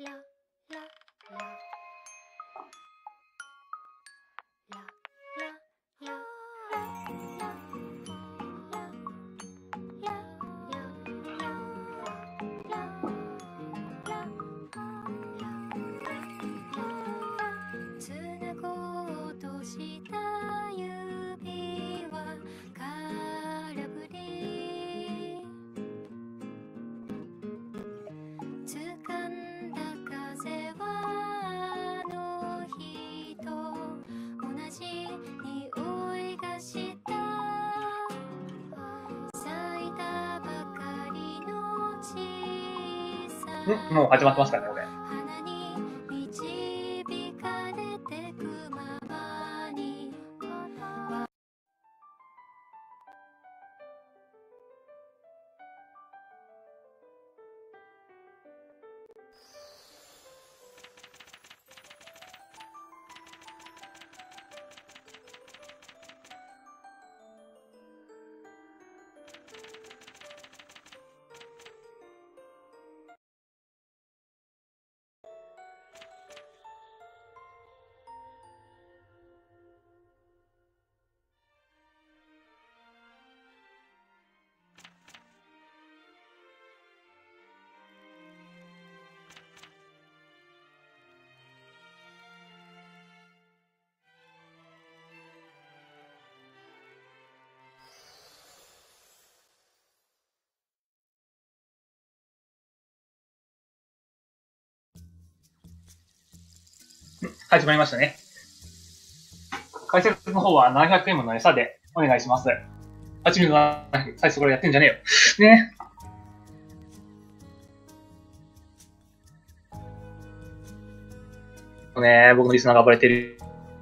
もう始まってますからね、これ。始まりましたね。解説の方は700円の餌でお願いします。8ミリの最初からやってんじゃねえよ。ね。僕のリスナーが暴れてる。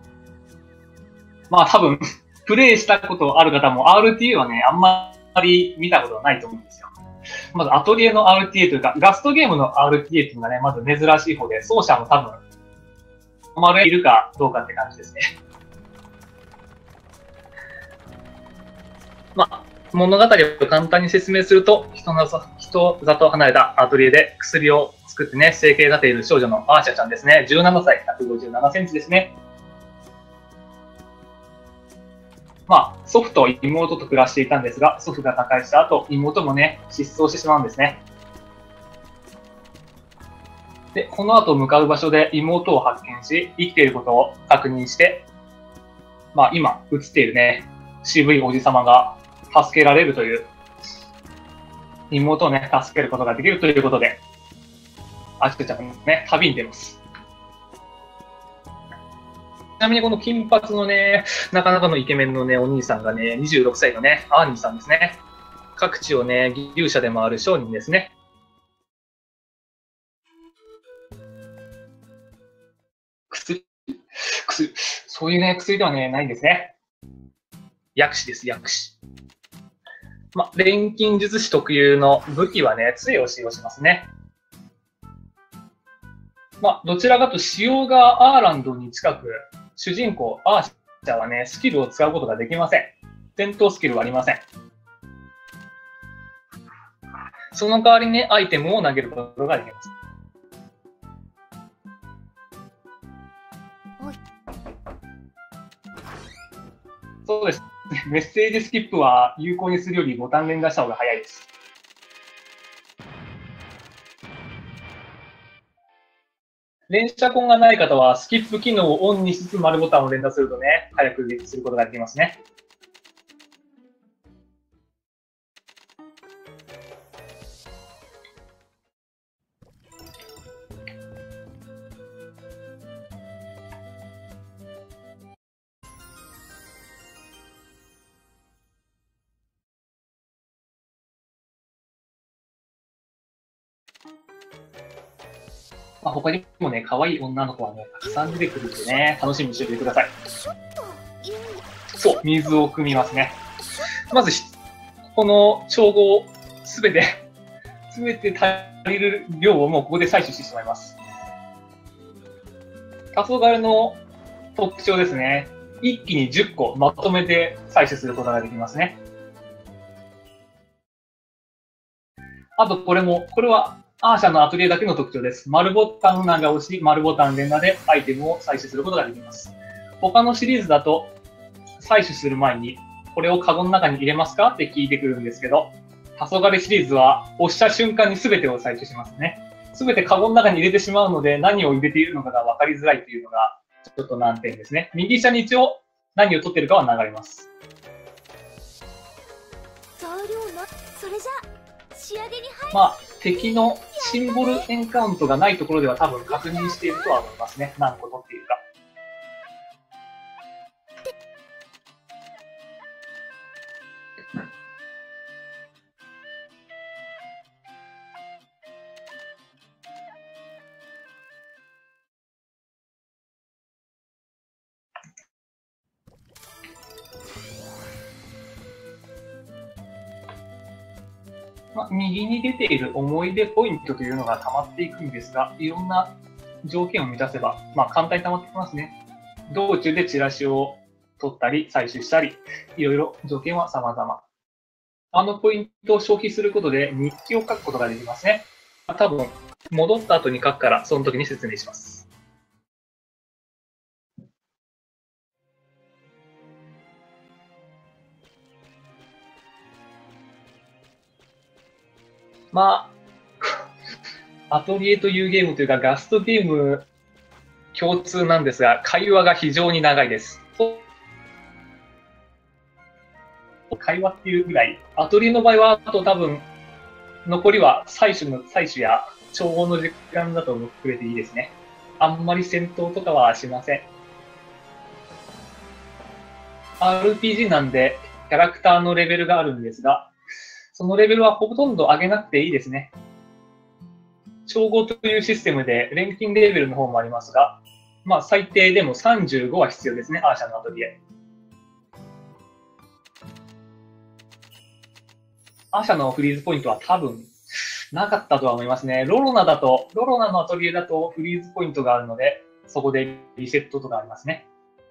まあ多分、プレイしたことある方も RTA はね、あんまり見たことはないと思うんですよ。まずアトリエの RTA というか、ガストゲームの RTA っていうのがね、まず珍しい方で、奏者も多分、いるかどうかって感じですね。まあ、物語を簡単に説明すると、人里離れたアトリエで薬を作ってね、生計立ている少女のアーシャちゃんですね。17歳、157センチですね。まあ、祖父と妹と暮らしていたんですが、祖父が他界した後、妹もね、失踪してしまうんですね。で、この後向かう場所で妹を発見し、生きていることを確認して、まあ今映っているね、渋いおじさまが助けられるという、妹をね、助けることができるということで、アシカちゃんがね、旅に出ます。ちなみにこの金髪のね、なかなかのイケメンのね、お兄さんがね、26歳のね、アーニーさんですね。各地をね、牛舎で回る商人ですね。薬、そういうね、薬ではね、ないんですね。薬師です、薬師。ま、錬金術師特有の武器はね、杖を使用しますね。ま、どちらかと仕様がアーランドに近く、主人公アーシャはね、スキルを使うことができません。戦闘スキルはありません。その代わりにね、アイテムを投げることができます。そうです。メッセージスキップは有効にするよりボタン連打した方が早いです。連射痕がない方はスキップ機能をオンにしつつ丸ボタンを連打するとね、早くすることができますね。まあ、他にもね、可愛い女の子はね、たくさん出てくるんでね、楽しみにしておいてください。そう、水を汲みますね。まず、この調合、すべて足りる量をもうここで採取してしまいます。黄昏の特徴ですね。一気に10個まとめて採取することができますね。あとこれはアーシャのアトリエだけの特徴です。丸ボタン長押し、丸ボタン連打でアイテムを採取することができます。他のシリーズだと、採取する前に、これをカゴの中に入れますかって聞いてくるんですけど、黄昏シリーズは押した瞬間に全てを採取しますね。全てカゴの中に入れてしまうので、何を入れているのかが分かりづらいというのが、ちょっと難点ですね。右下に一応、何を取ってるかは流れます。 材料な、それじゃ仕上げに入る。 まあ、敵のシンボルエンカウントがないところでは多分確認しているとは思いますね。何個取っているか。まあ、右に出ている思い出ポイントというのが溜まっていくんですが、いろんな条件を満たせば、まあ、簡単に溜まってきますね。道中でチラシを取ったり、採取したり、いろいろ条件は様々。あのポイントを消費することで日記を書くことができますね。多分、戻った後に書くから、その時に説明します。まあ、アトリエというゲームというか、ガストゲーム共通なんですが、会話が非常に長いです。会話っていうぐらい、アトリエの場合は、あと多分、残りは採取や調合の時間だと思ってくれていいですね。あんまり戦闘とかはしません。RPG なんで、キャラクターのレベルがあるんですが、そのレベルはほとんど上げなくていいですね。調合というシステムで、錬金レベルの方もありますが、まあ最低でも35は必要ですね、アーシャのアトリエ。アーシャのフリーズポイントは多分なかったとは思いますね。ロロナのアトリエだとフリーズポイントがあるので、そこでリセットとかありますね。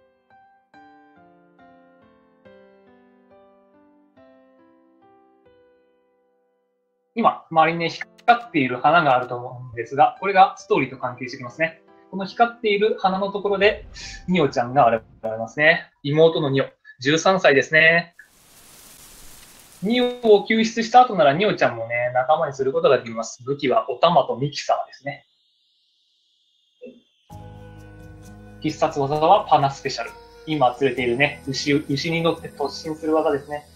今、周りに光っている花があると思うんですが、これがストーリーと関係してきますね。この光っている花のところで、ニオちゃんが現れますね。妹のニオ。13歳ですね。ニオを救出した後ならニオちゃんもね、仲間にすることができます。武器はお玉とミキサーですね。必殺技はパナスペシャル。今連れているね、牛に乗って突進する技ですね。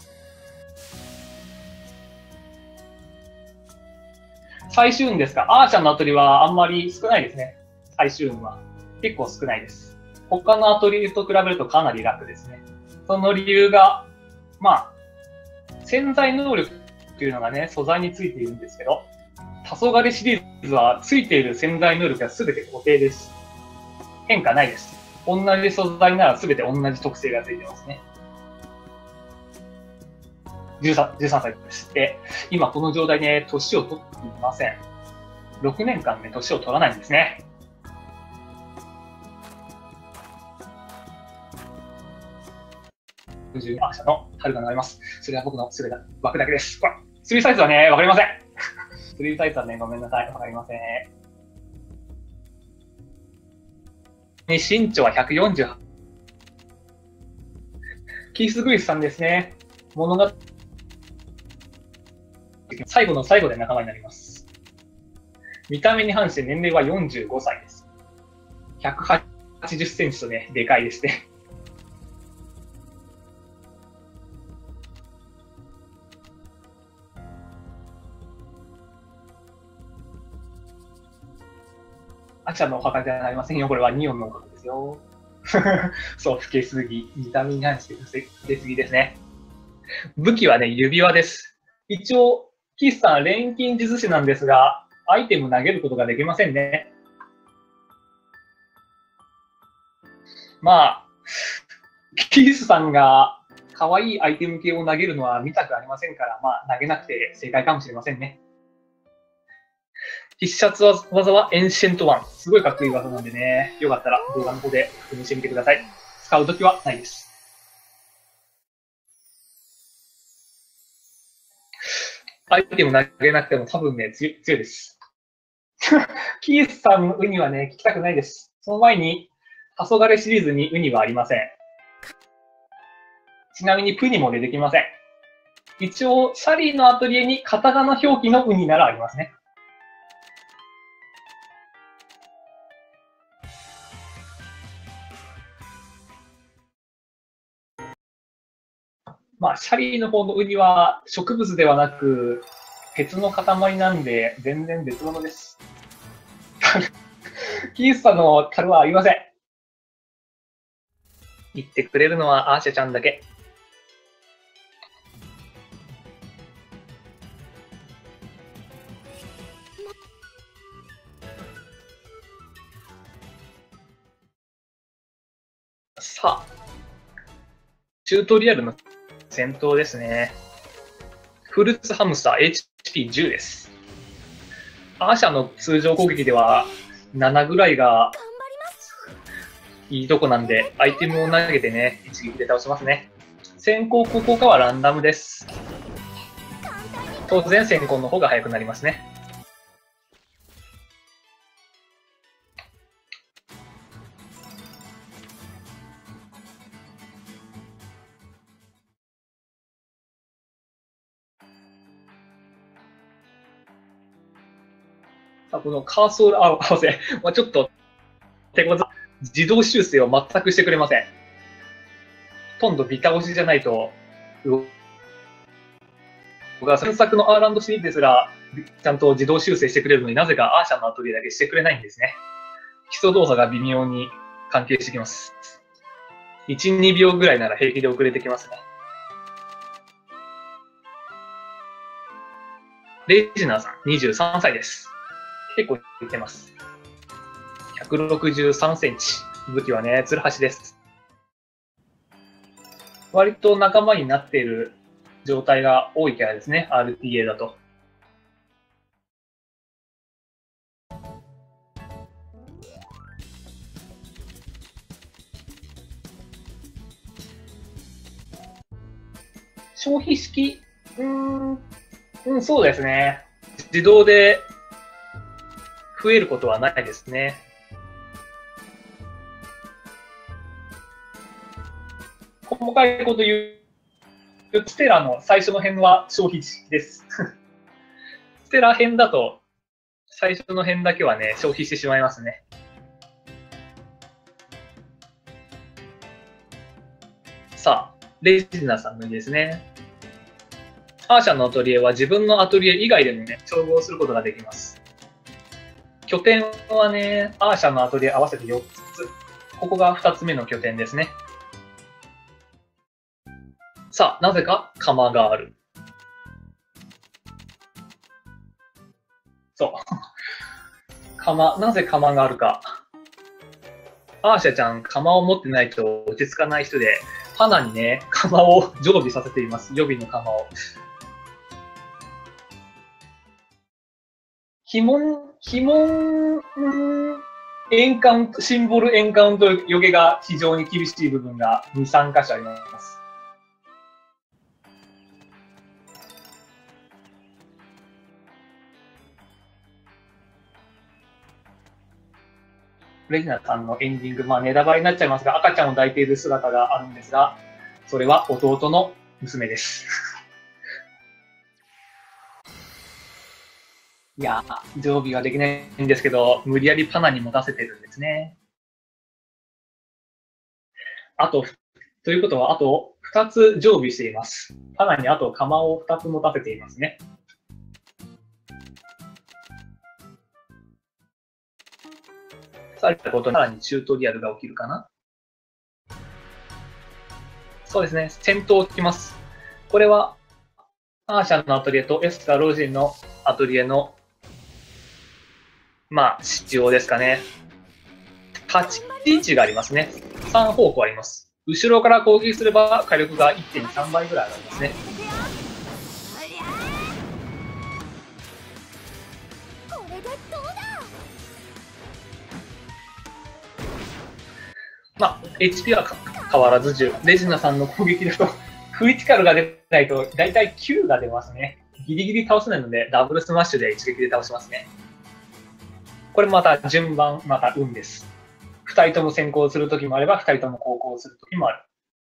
最終運ですか？アーシャのアトリはあんまり少ないですね。最終運は。結構少ないです。他のアトリと比べるとかなり楽ですね。その理由が、まあ、潜在能力っていうのがね、素材についているんですけど、黄昏シリーズはついている潜在能力が全て固定です。変化ないです。同じ素材なら全て同じ特性がついてますね。13歳です。で、今この状態で年を取っていません。6年間ね、年を取らないんですね。60アーシャの春が流れます。それは僕のすべて枠だけです。ほら、3サイズはね、わかりません。3サイズはね、ごめんなさい。わかりません。身長は148。キース・グリスさんですね。物語最後の最後で仲間になります。見た目に反して年齢は45歳です。180センチとね、でかいですね。アキさんのお墓じゃありませんよ。これはニオンのお墓ですよ。そう、老けすぎ。見た目に反して老けすぎですね。武器はね、指輪です。一応、キスさん、錬金術師なんですが、アイテム投げることができませんね。まあ、キスさんが可愛いアイテム系を投げるのは見たくありませんから、まあ、投げなくて正解かもしれませんね。必殺技はエンシェントワン。すごいかっこいい技なんでね、よかったら動画の方で確認してみてください。使うときはないです。アイテム投げなくても多分ね、強いです。 キースさんのウニはね、聞きたくないです。その前に、黄昏シリーズにウニはありません。ちなみにプニも出てきません。一応、シャリーのアトリエにカタカナ表記のウニならありますね。まあ、シャリーの方のウニは植物ではなく、鉄の塊なんで、全然別物です。キースさんの樽はありません。言ってくれるのはアーシャちゃんだけ。さあ、チュートリアルの戦闘ですね。フルーツハムスター HP10 です。アーシャの通常攻撃では7ぐらいがいいとこなんで、アイテムを投げてね、一撃で倒しますね。先行後攻かはランダムです。当然先行の方が早くなりますね。このカーソル合わせ、ちょっと手こず、自動修正を全くしてくれません。ほとんどビタ押しじゃないと、僕は先作の R& シリーズですら、ちゃんと自動修正してくれるのになぜかアーシャのアトリエだけしてくれないんですね。基礎動作が微妙に関係してきます。1、2秒ぐらいなら平気で遅れてきますね。レジナーさん、23歳です。結構いってます。163センチ。武器はね、ツルハシです。割と仲間になっている状態が多いキャラですね、RTA だと。消費式そうですね。自動で増えることはないですね。細かいこと言う、ステラの最初の辺は消費式です。ステラ編だと、最初の辺だけはね、消費してしまいますね。さあ、レジナさんのですね。アーシャのアトリエは自分のアトリエ以外でもね、調合することができます。拠点はね、アーシャのアトリエ合わせて4つ。ここが2つ目の拠点ですね。さあ、なぜか釜がある。そう。なぜ釜があるか。アーシャちゃん、釜を持ってないと落ち着かない人で、花にね、釜を常備させています。予備の釜を。シンボルエンカウント予言が非常に厳しい部分が2、3箇所あります。レジナさんのエンディング、ネタバレになっちゃいますが、赤ちゃんを抱いている姿があるんですが、それは弟の娘です。いやー、常備はできないんですけど、無理やりパナに持たせてるんですね。ということは、あと2つ常備しています。パナにあと釜を2つ持たせていますね。されたことにさらにチュートリアルが起きるかな。そうですね、戦闘起きます。これは、アーシャのアトリエとエスカ・ロジンのアトリエの仕様ですかね。立ち位置がありますね。3方向あります。後ろから攻撃すれば火力が 1.3 倍ぐらい上がりますね。HP は変わらず10。レジナさんの攻撃だと、クリティカルが出ないと、だいたい9が出ますね。ギリギリ倒せないので、ダブルスマッシュで一撃で倒しますね。 これまた順番、また運です。二人とも先行するときもあれば、二人とも後攻するときもある。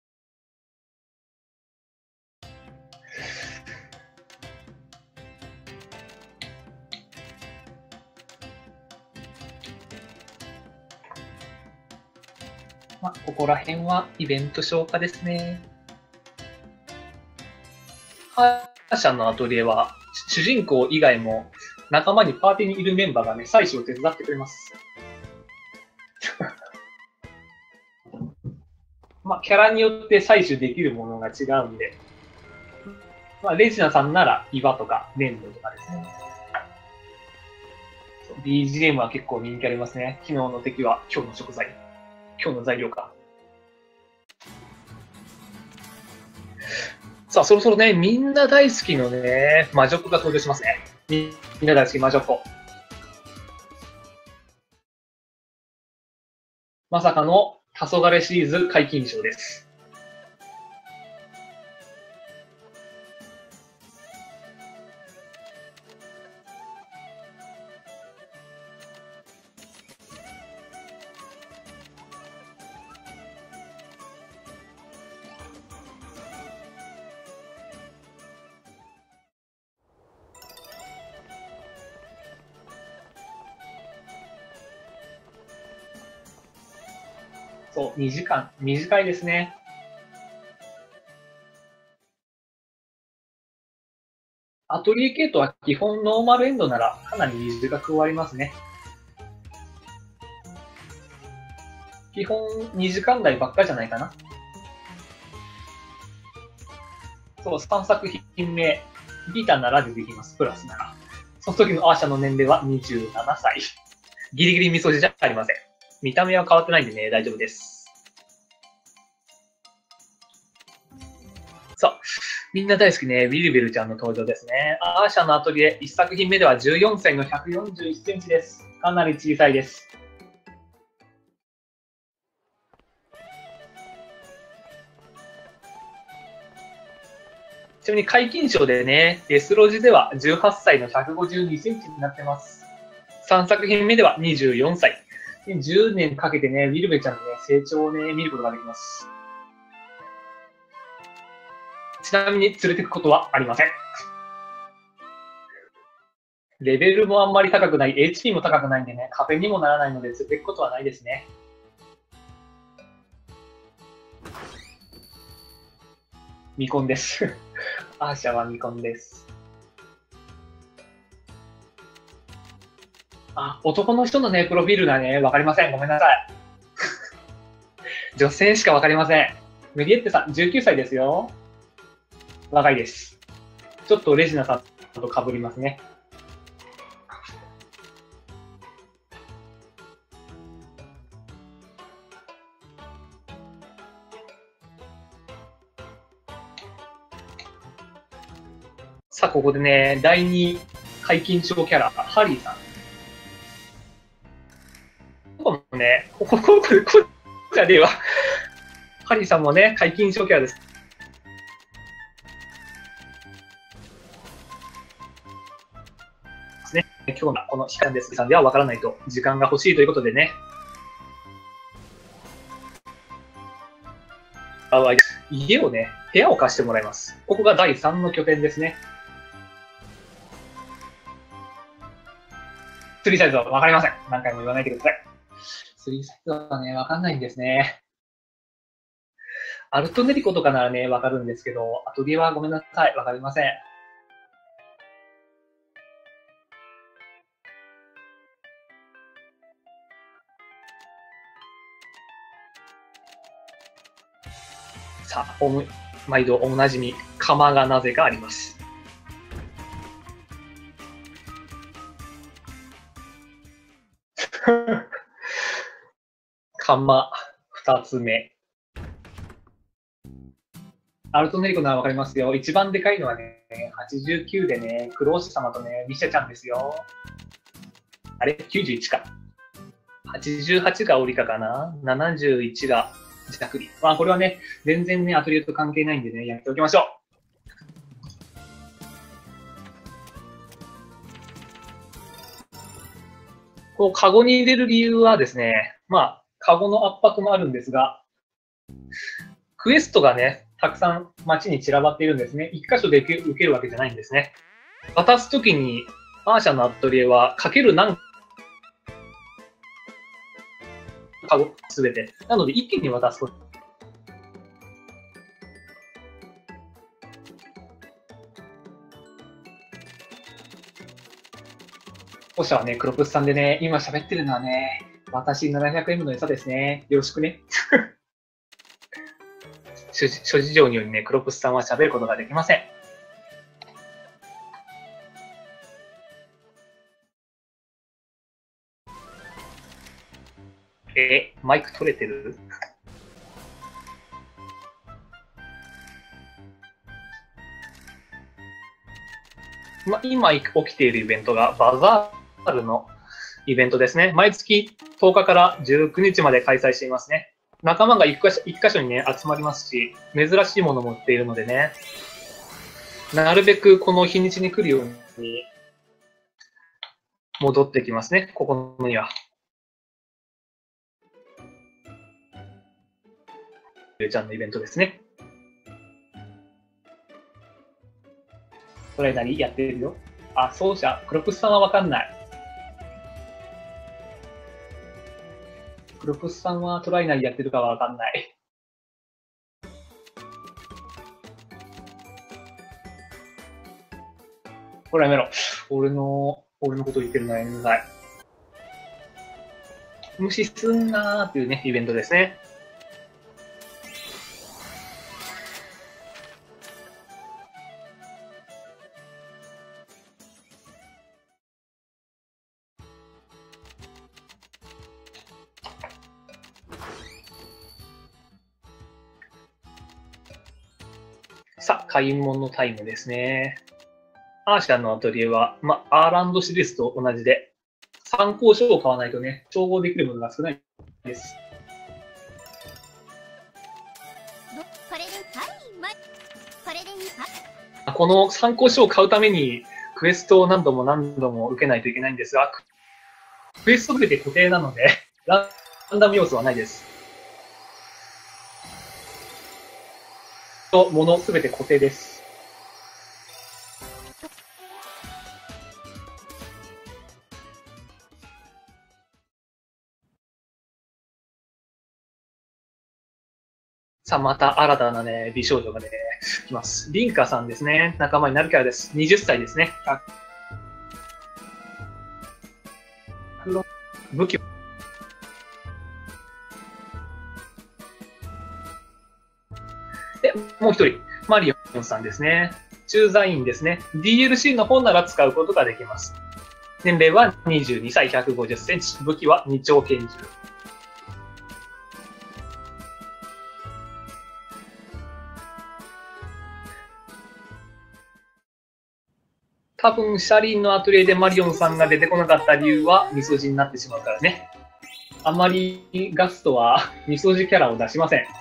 まあ、ここら辺はイベント消化ですね。ハーシャのアトリエは、主人公以外も仲間にパーティーにいるメンバーがね、採取を手伝ってくれます。まあ、キャラによって採取できるものが違うんで、まあ、レジナさんなら岩とか粘土とかですね。BGM は結構人気ありますね。昨日の敵は今日の食材。今日の材料か。さあ、そろそろね、みんな大好きのね、魔女っ子が登場しますね。みんな大好き魔女っ子。まさかの黄昏シリーズ解禁賞です。そう、2時間。短いですね。アトリエ系統は基本ノーマルエンドならかなり短く終わりますね。基本2時間台ばっかじゃないかな。そう、3作品目、ビータなら出てきます。プラスなら。その時のアーシャの年齢は27歳。ギリギリみそじじゃありません。見た目は変わってないんでね、大丈夫です。さあ、みんな大好きね、ウィルベルちゃんの登場ですね。アーシャのアトリエ、1作品目では14歳の141センチです。かなり小さいです。ちなみに解禁賞でね、デスロジでは18歳の152センチになってます。3作品目では24歳。10年かけてね、ウィルベちゃんのね、成長をね、見ることができます。ちなみに連れてくことはありません。レベルもあんまり高くない、HP も高くないんでね、カフェにもならないので連れてくことはないですね。未婚です。アーシャは未婚です。あ、男の人のね、プロフィールがね、わかりません。ごめんなさい。女性しかわかりません。メリエッテさん、19歳ですよ。若いです。ちょっとレジナさんと被りますね。さあ、ここでね、第2解禁賞キャラ、ハリーさん。ここもね、こじゃねえわ。ハリーさんもね、解禁賞キャラです。ね、今日のこの期間ですさんではわからないと、時間が欲しいということでね。家をね、部屋を貸してもらいます。ここが第3の拠点ですね。3サイズはわかりません。何回も言わないでください。3サイズはね、わかんないんですね。アルトネリコとかならね、わかるんですけど、アトリエはごめんなさい。わかりません。さあ、毎度おなじみ、釜がなぜかあります。釜2つ目。アルトネリコならわかりますよ。一番でかいのはね、89でね、クローシ様とね、ミシャちゃんですよ。あれ ?91 か。88がオリカかな ?71 がジャクリ。まあこれはね、全然ね、アトリエと関係ないんでね、やめておきましょう。ここう、カゴに入れる理由はですね、まあ、カゴの圧迫もあるんですが、クエストがね、たくさん街に散らばっているんですね。一箇所で受けるわけじゃないんですね。渡すときに、アーシャのアトリエは、かける何カゴすべて。なので、一気に渡すと。当社はね、クロプスさんでね、今喋ってるのはね、私 700M の餌ですね。よろしくね。諸事情によりね、クロプスさんは喋ることができません。マイク取れてる？今起きているイベントがバザールのイベントですね。毎月10日から19日まで開催していますね。仲間が一箇所にね、集まりますし、珍しいものも売っているのでね、なるべくこの日にちに来るように戻ってきますね、ここには。ゆうちゃんのイベントですね。トライナリーやってるよ。あ、そうじゃ、クロプスさんはわかんない。クロプスさんはトライナリーやってるかはわかんない。ほらやめろ。俺のこと言ってるのはやめなさい。無視すんなーっていうね、イベントですね。さあ、買い物タイムですね。アーシャのアトリエは、アーランドシリーズと同じで、参考書を買わないとね、調合できるものが少ないです。この参考書を買うために、クエストを何度も何度も受けないといけないんですが、クエスト全て固定なので、ランダム要素はないです。ものすべて固定です。さあ、また新たなね、美少女がね、来ます。リンカさんですね。仲間になるキャラです。20歳ですね。武器で、もう一人、マリオンさんですね。駐在員ですね。DLC の方なら使うことができます。年齢は22歳、150センチ。武器は2丁拳銃。多分、シャリンのアトリエでマリオンさんが出てこなかった理由は、ミソジになってしまうからね。あまりガストはミソジキャラを出しません。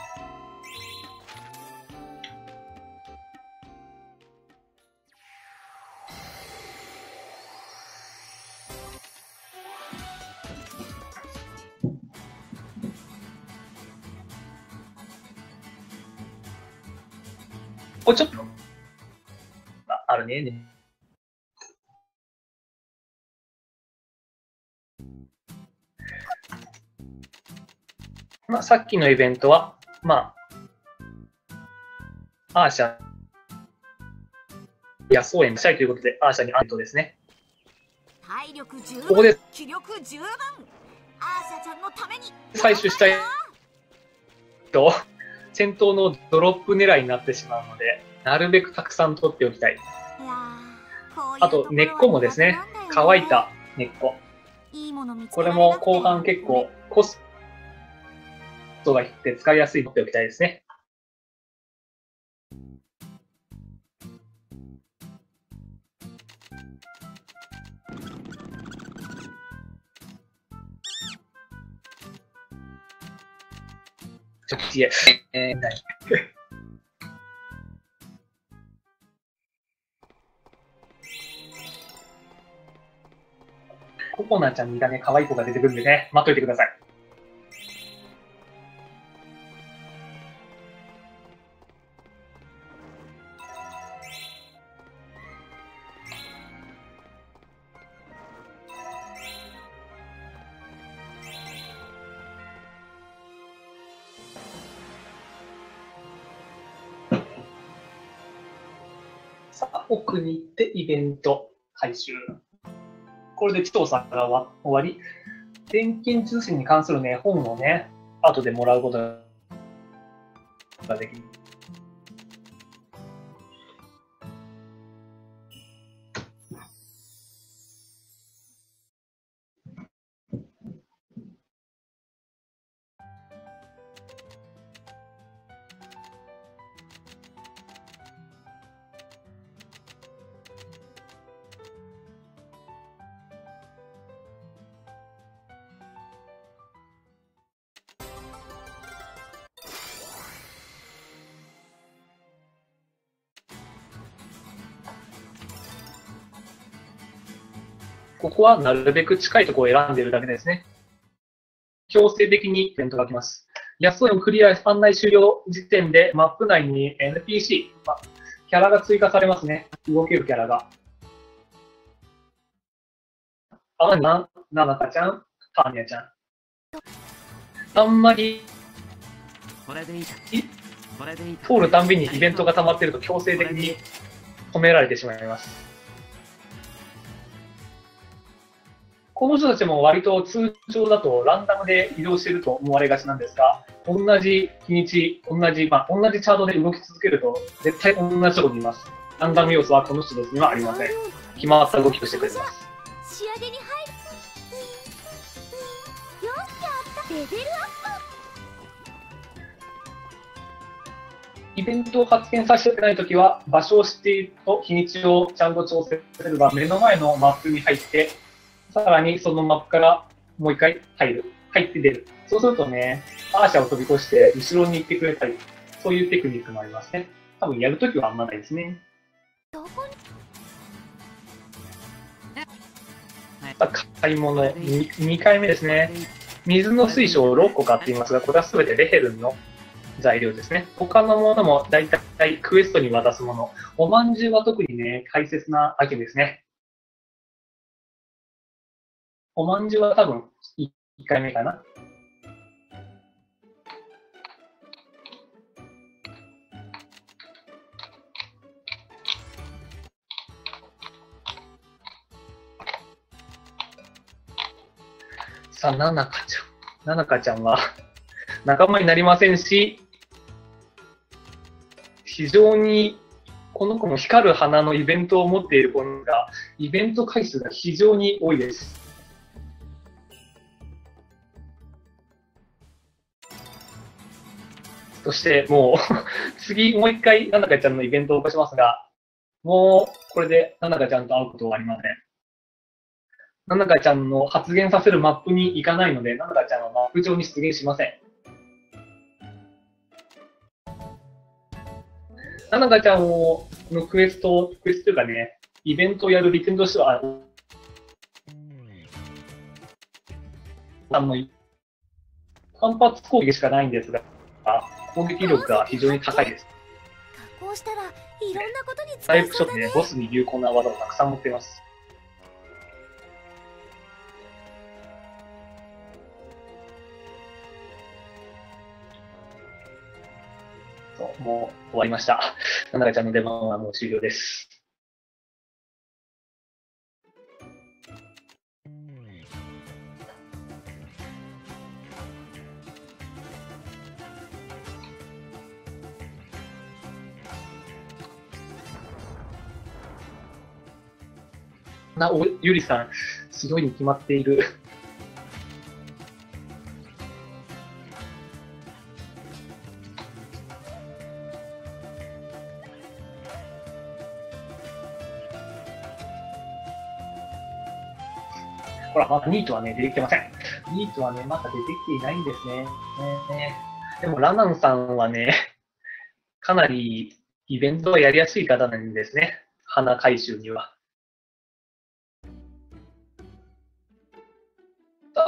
これちょっと、あるね。さっきのイベントは、アーシャ、野草園したいということで、アーシャにアントですね。 体力十分、 ここで気力十分、アーシャちゃんのために採取したいと、戦闘のドロップ狙いになってしまうので、なるべくたくさん取っておきたい。あと、根っこもですね、乾いた根っこ。これも後半結構コストが低くて使いやすいのっておきたいですね。ちょっといえ、こコーナーちゃんにがね、可愛い子が出てくるんでね、待っといてください。さあ、奥に行ってイベント回収。これで調査が終わり、錬金通信に関するね、本をね、後でもらうことができる。ここはなるべく近いところを選んでいるだけですね。強制的にイベントが来ます。安いをクリア案内終了時点でマップ内に NPC、キャラが追加されますね。動けるキャラが。ななかちゃん、ターニャちゃん。あんまり通るたんびにイベントが溜まっていると強制的に止められてしまいます。この人たちも割と通常だとランダムで移動していると思われがちなんですが、同じ日にち、同じチャートで動き続けると絶対同じところにいます。ランダム要素はこの人たちにはありません。決まった動きをしてくれます。 仕上げに入る。よっしゃ、レベルアップ。イベントを発見させてないときは、場所を知っていると日にちをちゃんと調整すれば、目の前のマップに入って、さらにそのマップからもう一回入って出る。そうするとね、アーシャを飛び越して後ろに行ってくれたり、そういうテクニックもありますね。多分やるときはあんまないですね。買い物、2回目ですね。水の水晶を6個買っていますが、これはすべてレヘルンの材料ですね。他のものもだいたいクエストに渡すもの。おまんじゅうは特にね、大切なアイテムですね。おまんじゅうは多分1回目かな。さあ、ななかちゃん。ななかちゃんは仲間になりませんし、非常にこの子も光る花のイベントを持っている子が、イベント回数が非常に多いです。そしてもう次もう一回ななかちゃんのイベントを起こしますが、もうこれでななかちゃんと会うことはありません。ななかちゃんの発言させるマップに行かないので、ななかちゃんはマップ上に出現しません。ななかちゃんのクエストというかね、イベントをやる利点としては、反発攻撃しかないんですが、攻撃力が非常に高いです。 加工したらいろんなことに使回えそうだね。 復ショットね、ボスに有効な技をたくさん持っています。もう終わりました。ななかちゃんの出番はもう終了です。ゆりさん、強いに決まっている。ほら、まだニートはね、出てきてません。ニートはね、まだ出てきていないんですね。でも、ラナンさんはね、かなりイベントがやりやすい方なんですね。花回収には。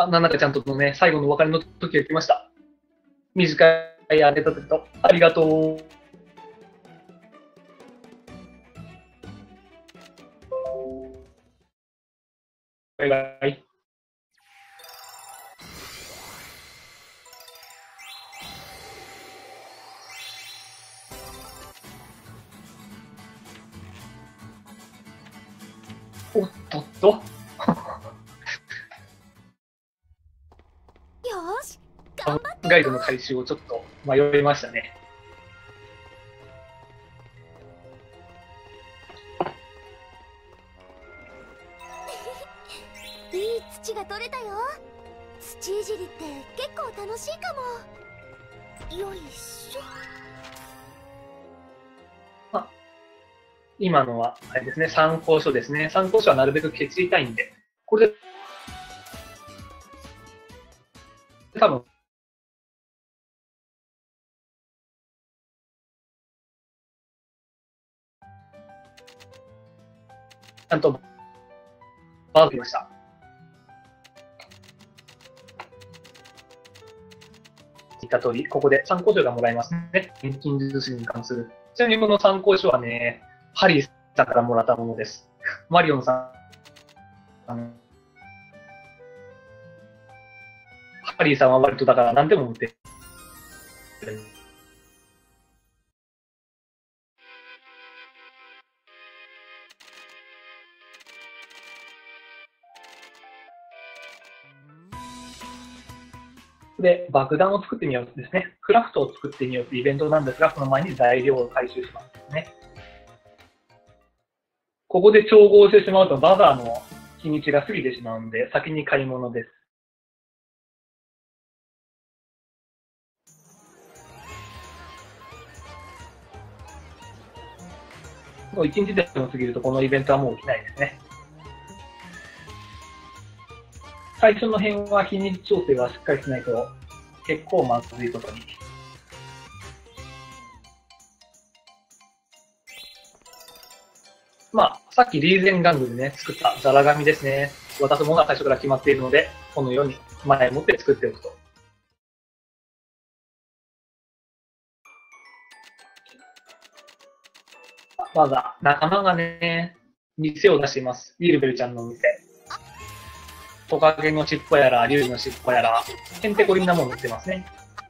あ、なんだかちゃんとのね、最後のお別れの時が来ました。短いあげたとありがとう。バイバイ。おっとっと。 よし、頑張って。 ガイドの回収をちょっと迷いましたね。 いい土が取れたよ。土いじりって結構楽しいかも。よいしょ。 今のは、あれですね、参考書ですね。参考書はなるべく消したいんで、これで、多分、ちゃんと、バードきました。言った通り、ここで参考書がもらえますね。錬金術師に関する。ちなみにこの参考書はね、ハリーさんからもらったものです。マリオンさん、ハリーさんは割とだから何でも持ってる。で、爆弾を作ってみようとですね。クラフトを作ってみようというイベントなんですが、その前に材料を回収しますね。ここで調合してしまうとバザーの日にちが過ぎてしまうので、先に買い物です。もう1日でも過ぎるとこのイベントはもう起きないですね。最初の辺は日にち調整はしっかりしないと結構まずいことに。まあ、さっきリーゼン玩具でね、作ったザラ紙ですね。渡すものは最初から決まっているので、このように前もって作っておくと。まだ仲間がね、店を出しています。イルベルちゃんの店。トカゲの尻尾やら、竜の尻尾やら、へんてこりんなもの売ってますね。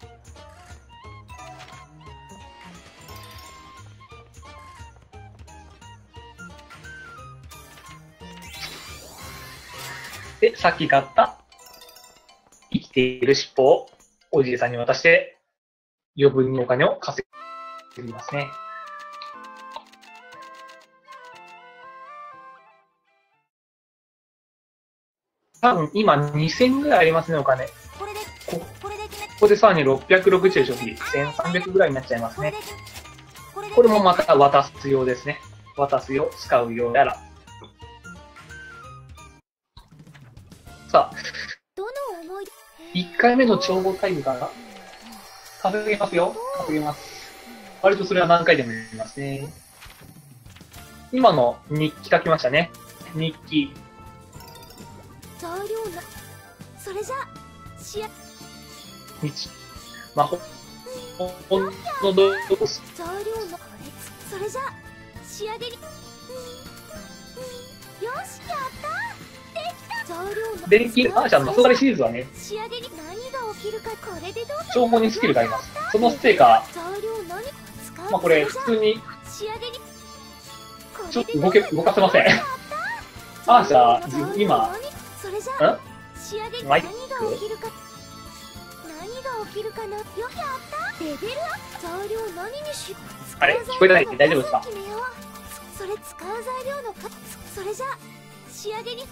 で、さっき買った生きている尻尾をおじいさんに渡して、余分にお金を稼ぎますね。多分今2000ぐらいありますね、お金。ここでさらに660で消費、1300ぐらいになっちゃいますね。これもまた渡す用ですね。渡す用、使う用やら。さあ、1回目の調合タイムかな。稼げますよ。稼げます。割とそれは何回でもやりますね。今の日記書きましたね。日記。 材料な、それじゃ日、まあ、ほんのどこす。 材料のそれじゃ仕上げに、よし、やったできた。材料の電気アーシャのマソガリシリーズはね、 仕上げに何が起きるか、これでどうぞ。 調合にスキルがあります。そのせいか、まあこれ普通にちょっと動かせません。アーシャ、今、 仕上げにマイク何が起きるかな。よくやった。レベルアップ。材料何にし、 あれ聞こえてないって大丈夫ですか？ それ使う材料のか、それじゃ仕上げに、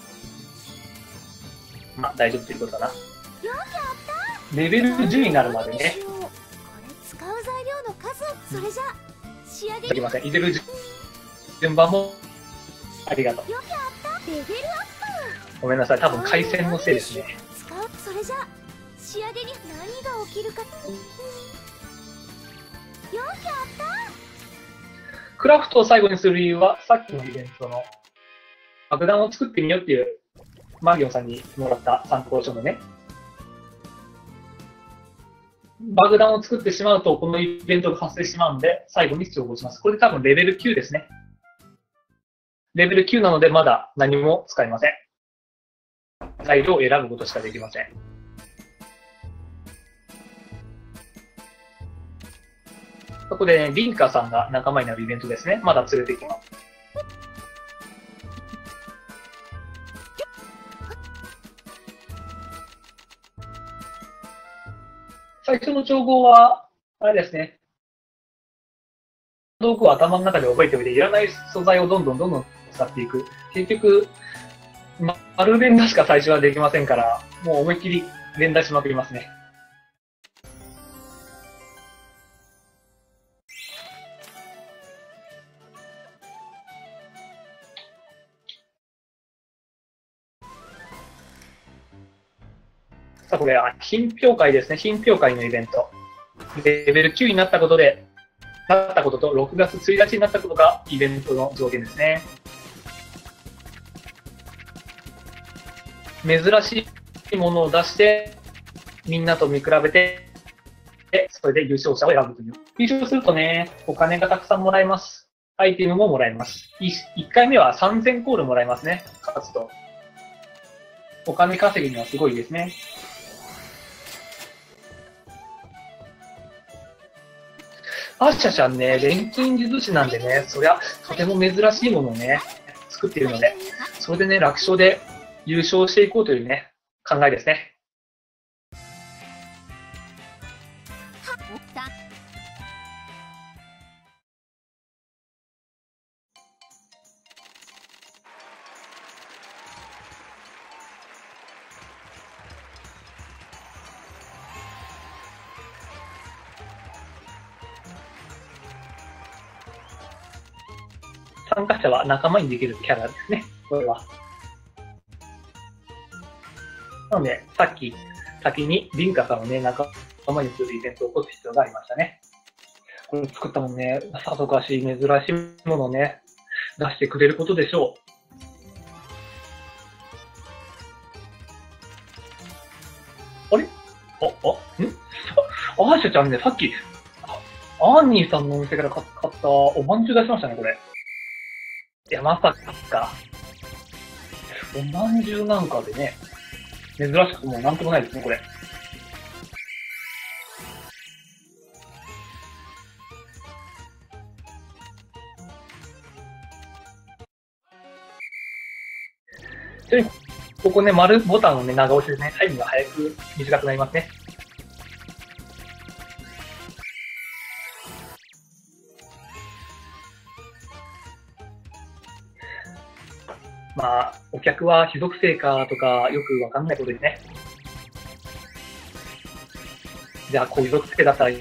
まあ大丈夫ということかな。 よくやった。 レベル10になるまでね。 これ使う材料の数、それじゃ仕上げに、 すみません。入れる順番もありがとう。 よくやった。レベルアップ。 ごめんなさい。多分回線のせいですね。 使う、それじゃ仕上げに何が起きるか。よくやった。 クラフトを最後にする理由は、さっきのイベントの爆弾を作ってみようっていうマギオンさんにもらった参考書のね、爆弾を作ってしまうと、このイベントが発生してしまうので、最後に調合します。これで多分レベル9ですね。レベル9なので、まだ何も使いません。材料を選ぶことしかできません。ここでね、リンカさんが仲間になるイベントですね。まだ連れてきます。最初の調合は、あれですね。道具を頭の中で覚えておいて、いらない素材をどんどん使っていく。結局、丸連打しか最初はできませんから、もう思いっきり連打しまくりますね。さあ、これは品評会ですね。品評会のイベント。レベル9になったことと、6月1日になったことがイベントの条件ですね。珍しいものを出して、みんなと見比べて、それで優勝者を選ぶという。優勝するとね、お金がたくさんもらえます。アイテムももらえます。1回目は3000コールもらえますね。勝つと。お金稼ぎにはすごいですね。アッシャちゃんね、錬金術師なんでね、そりゃ、とても珍しいものをね、作っているので、それでね、楽勝で優勝していこうというね、考えですね。参加者は仲間にできるキャラですね、これは。なので、先にリンカさんをね、仲間にするイベントを起こす必要がありましたね。これ作ったもんね、さぞかし珍しいものをね、出してくれることでしょう。あれアーシャちゃんね、さっき、アンニーさんのお店から買ったおまんじゅう出しましたね、これ。いや、まさか。おまんじゅうなんかでね、珍しくもうなんともないですね、これ。ちなみに、ここね、丸ボタンをね、長押しでね、タイムが早く短くなりますね。まあ、お客は非属性かとかよくわかんないことですね。じゃあ、こういう属性だったら、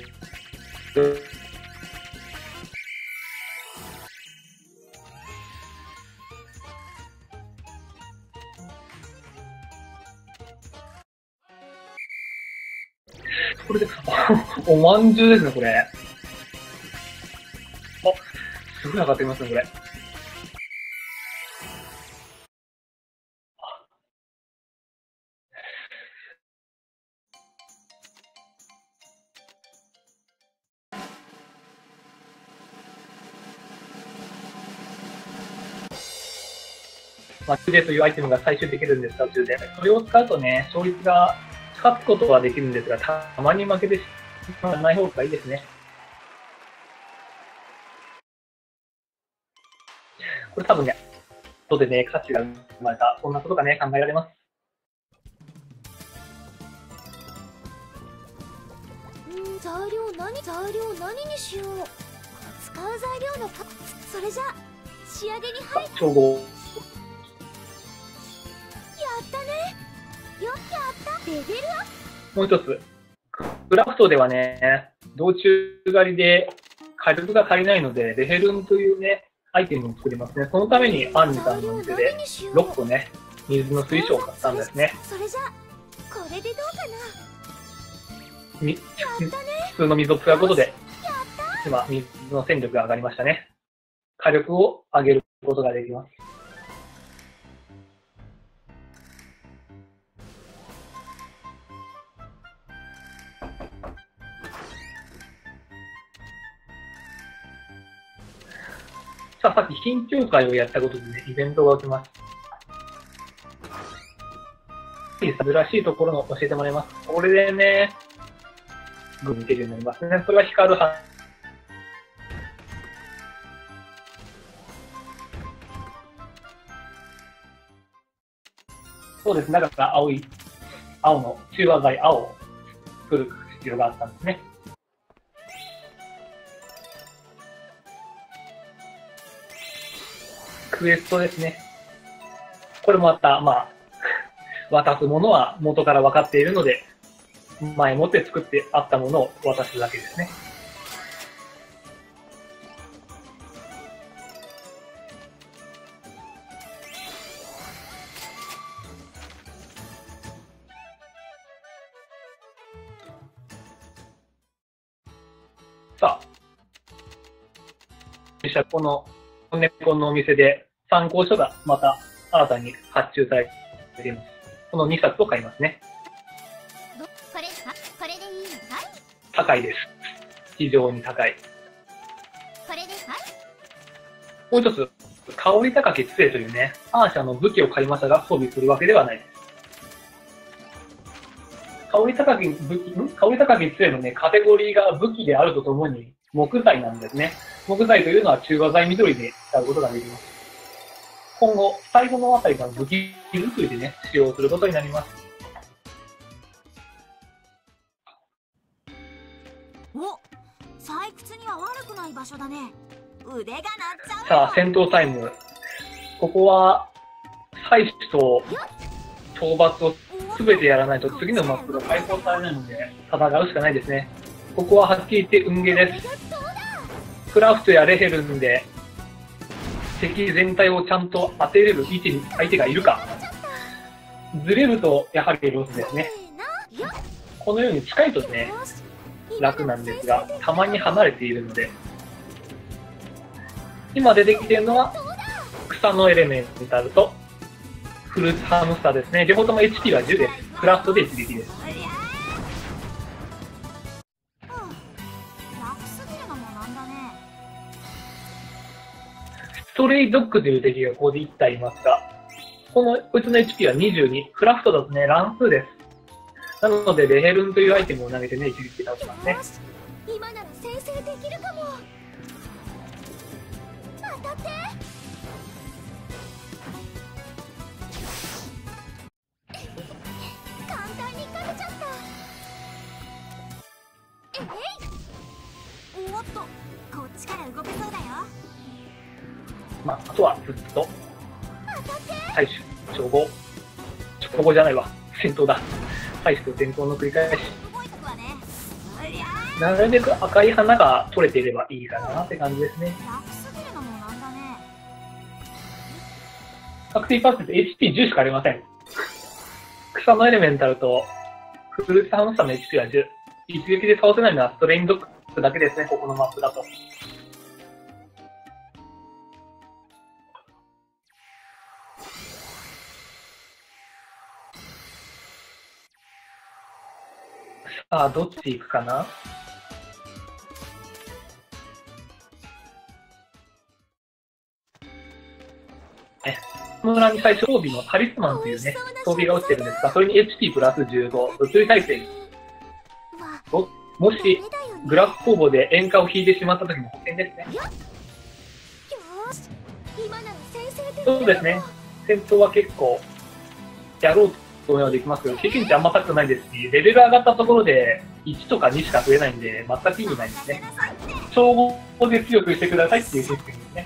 これで、おまんじゅうですね、これ。あ、すごい上がってますね、これ。まあ、中でというアイテムが採集できるんですが、中で。それを使うとね、勝率が勝つことはできるんですが、たまに負けてしまわない方がいいですね。これ多分ね、後でね、価値が生まれた、そんなことがね、考えられます。 材料何にしよう。使う材料のそれじゃ仕上げに入っ調合。 やったね。やったレベルアッもう一つ。クラフトではね、道中狩りで火力が足りないので、レヘルンというね、アイテムを作りますね。そのためにアンニさんのお店で6個ね、水の水晶を買ったんですね。 それじゃこれでどうかな。 普通の水を使うことで、今、水の戦力が上がりましたね。火力を上げることができます。 さあ、さっき品評会をやったことでね、イベントが起きます。珍しいところの教えてもらいます。これでね、見てるようになりますね。それは光るはそうです。だから青の中和剤青を作る必要があったんですね。クエストですね。これもまた、渡すものは元から分かっているので、前もって作ってあったものを渡すだけですね。さあ、この猫のお店で参考書がまた新たに発注されています。この2冊を買いますね。 これでいいのかい？ 高いです。非常に高い。 これではい。 もう一つ、香り高き杖というね、アーシャの武器を買いましたが装備するわけではないです。香り高き杖のね、カテゴリーが武器であるとともに木材なんですね。木材というのは中和剤緑で使うことができます。今後、最後のあたりから武器作りでね、使用することになります。 お、採掘には悪くない場所だね。腕が鳴っちゃう。 さあ、戦闘タイム。ここは、採取と討伐を全てやらないと次のマップが解放されないので、戦うしかないですね。ここははっきり言って運ゲーです。クラフトやレヘルンで、敵全体をちゃんと当てれる位置に相手がいるか。ずれると、やはりロスですね。このように近いとね、楽なんですが、たまに離れているので、今出てきているのは、草のエレメンタルと、フルーツハムスターですね。両方とも HP は10です。クラフトで一撃です。ストレイドッグという敵がここで1体いますが、こいつの HP は22。クラフトだとね、乱数です。なので、レヘルンというアイテムを投げてね、一撃で倒しますね。 今なら先制できるかも。当たって。簡単に勝てちゃった。おっと、こっちから動けそうだよ。 あとはずっと採取、調合じゃないわ、戦闘だ。採取と戦闘の繰り返し。なるべく赤い花が取れていればいいかなって感じですね。確定パーセント HP10 しかありません。草のエレメンタルとフルーツハムスターの HP は10。一撃で倒せないのはストレインドッグだけですね、ここのマップだと。さあ、どっち行くかな。村に最初装備のタリスマンというね、装備が落ちてるんですが、それに HP プラス15、物理耐性。もし、グラフ工房で塩化を引いてしまった時の保険ですね。そうですね。戦闘は結構、やろうと思えばできますけど、経験値あんま高くないですし、レベル上がったところで1とか2しか増えないんで、全く意味ないですね。称号で強くしてくださいっていうシステムですね。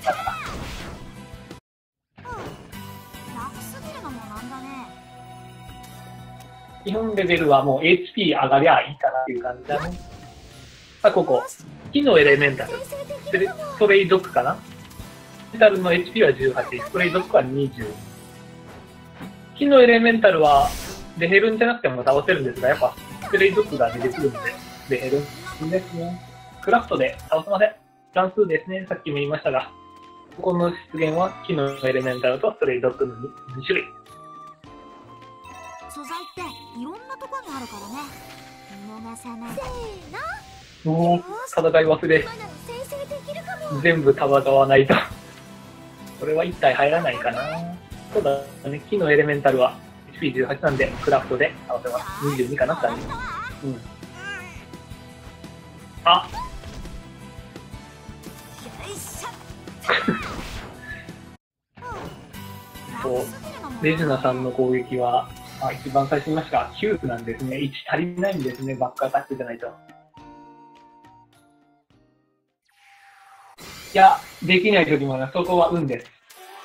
基本レベルはもう HP 上がりゃいいかなっていう感じだね。さあ、ここ。火のエレメンタル。ストレイドッグかな。メタルの HP は18、ストレイドッグは20。火のエレメンタルは、レヘルンじゃなくても倒せるんですが、やっぱストレイドッグが出てくるので、レヘルンですね。クラフトで倒せません。乱数ですね。さっきも言いましたが。ここの出現は、火のエレメンタルとストレイドッグの2種類。 素材っていろんなとこにあるからね。見逃さない。せーの。 もう戦い忘れ。全部戦わないと。 これは1体入らないかな。そうだね、木のエレメンタルは HP18 なんで、クラフトで合わせます。22かな、2人。うん。あそう、レジュナさんの攻撃は、一番最初に言いましたが、9なんですね。1足りないんですね、バックアタックじゃないと。いや、できない時もある。そこは運です。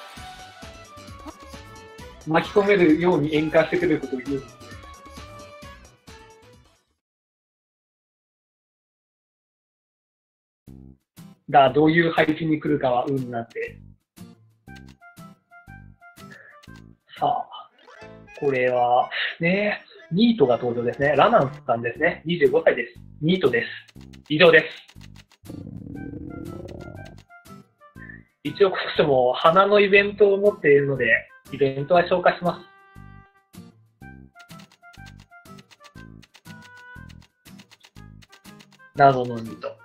巻き込めるように演化してくれることを言う。どういう配置に来るかは運なんで。さあ、これは、ね、ニートが登場ですね。ラナンスさんですね。25歳です。ニートです。以上です。一応、この人も花のイベントを持っているので、イベントは紹介します。謎のニート。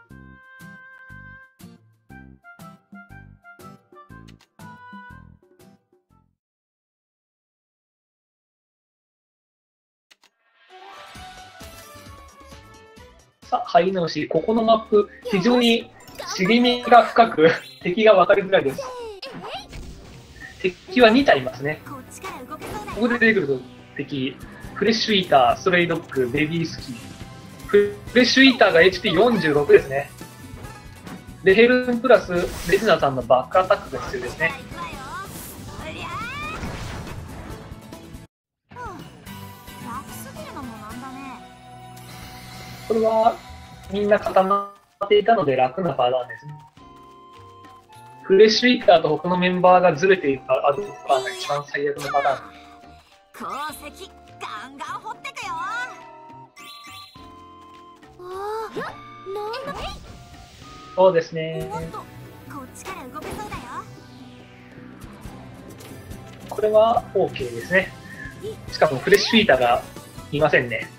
さあ、入り直し。ここのマップ、非常に茂みが深く、敵が分かりづらいです。敵は2体いますね。ここで出てくると敵、フレッシュイーター、ストレイドッグ、ベビースキー。フレッシュイーターが HP46 ですね。で、ヘルンプラス、レジナさんのバックアタックが必要ですね。これは、みんな固まっていたので楽なパターンですね。フレッシュイーターと他のメンバーがずれていたアドバーが一番最悪のパターン。 鉱石ガンガン掘ってくよ。 そうですね。 こっちから動けそうだよ。 これは OK ですね。しかもフレッシュイーターがいませんね。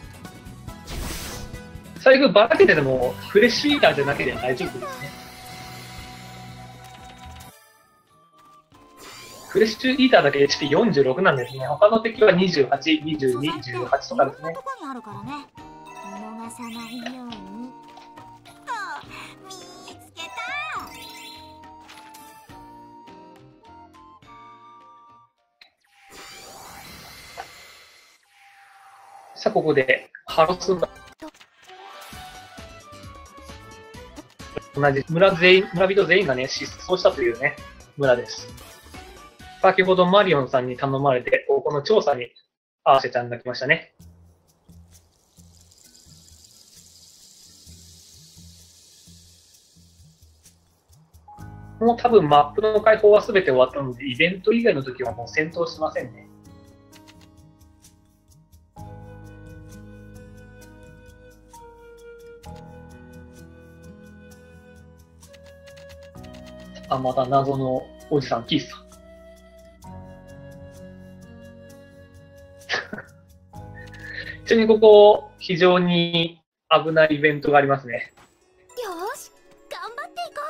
最後ばらけてでもフレッシュイーターじゃなければ大丈夫ですね。フレッシュイーターだけ HP46 なんですね。他の敵は28、22、18とかですね。さあ、ここでハロス同じ村人全員がね、失踪したというね、村です。先ほどマリオンさんに頼まれて、ここの調査にアーシェちゃんが来ましたね。もう多分マップの開放は全て終わったので、イベント以外の時はもう戦闘しませんね。また謎のおじさん、キースさん。ちなみにここ、非常に危ないイベントがありますね。 よし、頑張っていこ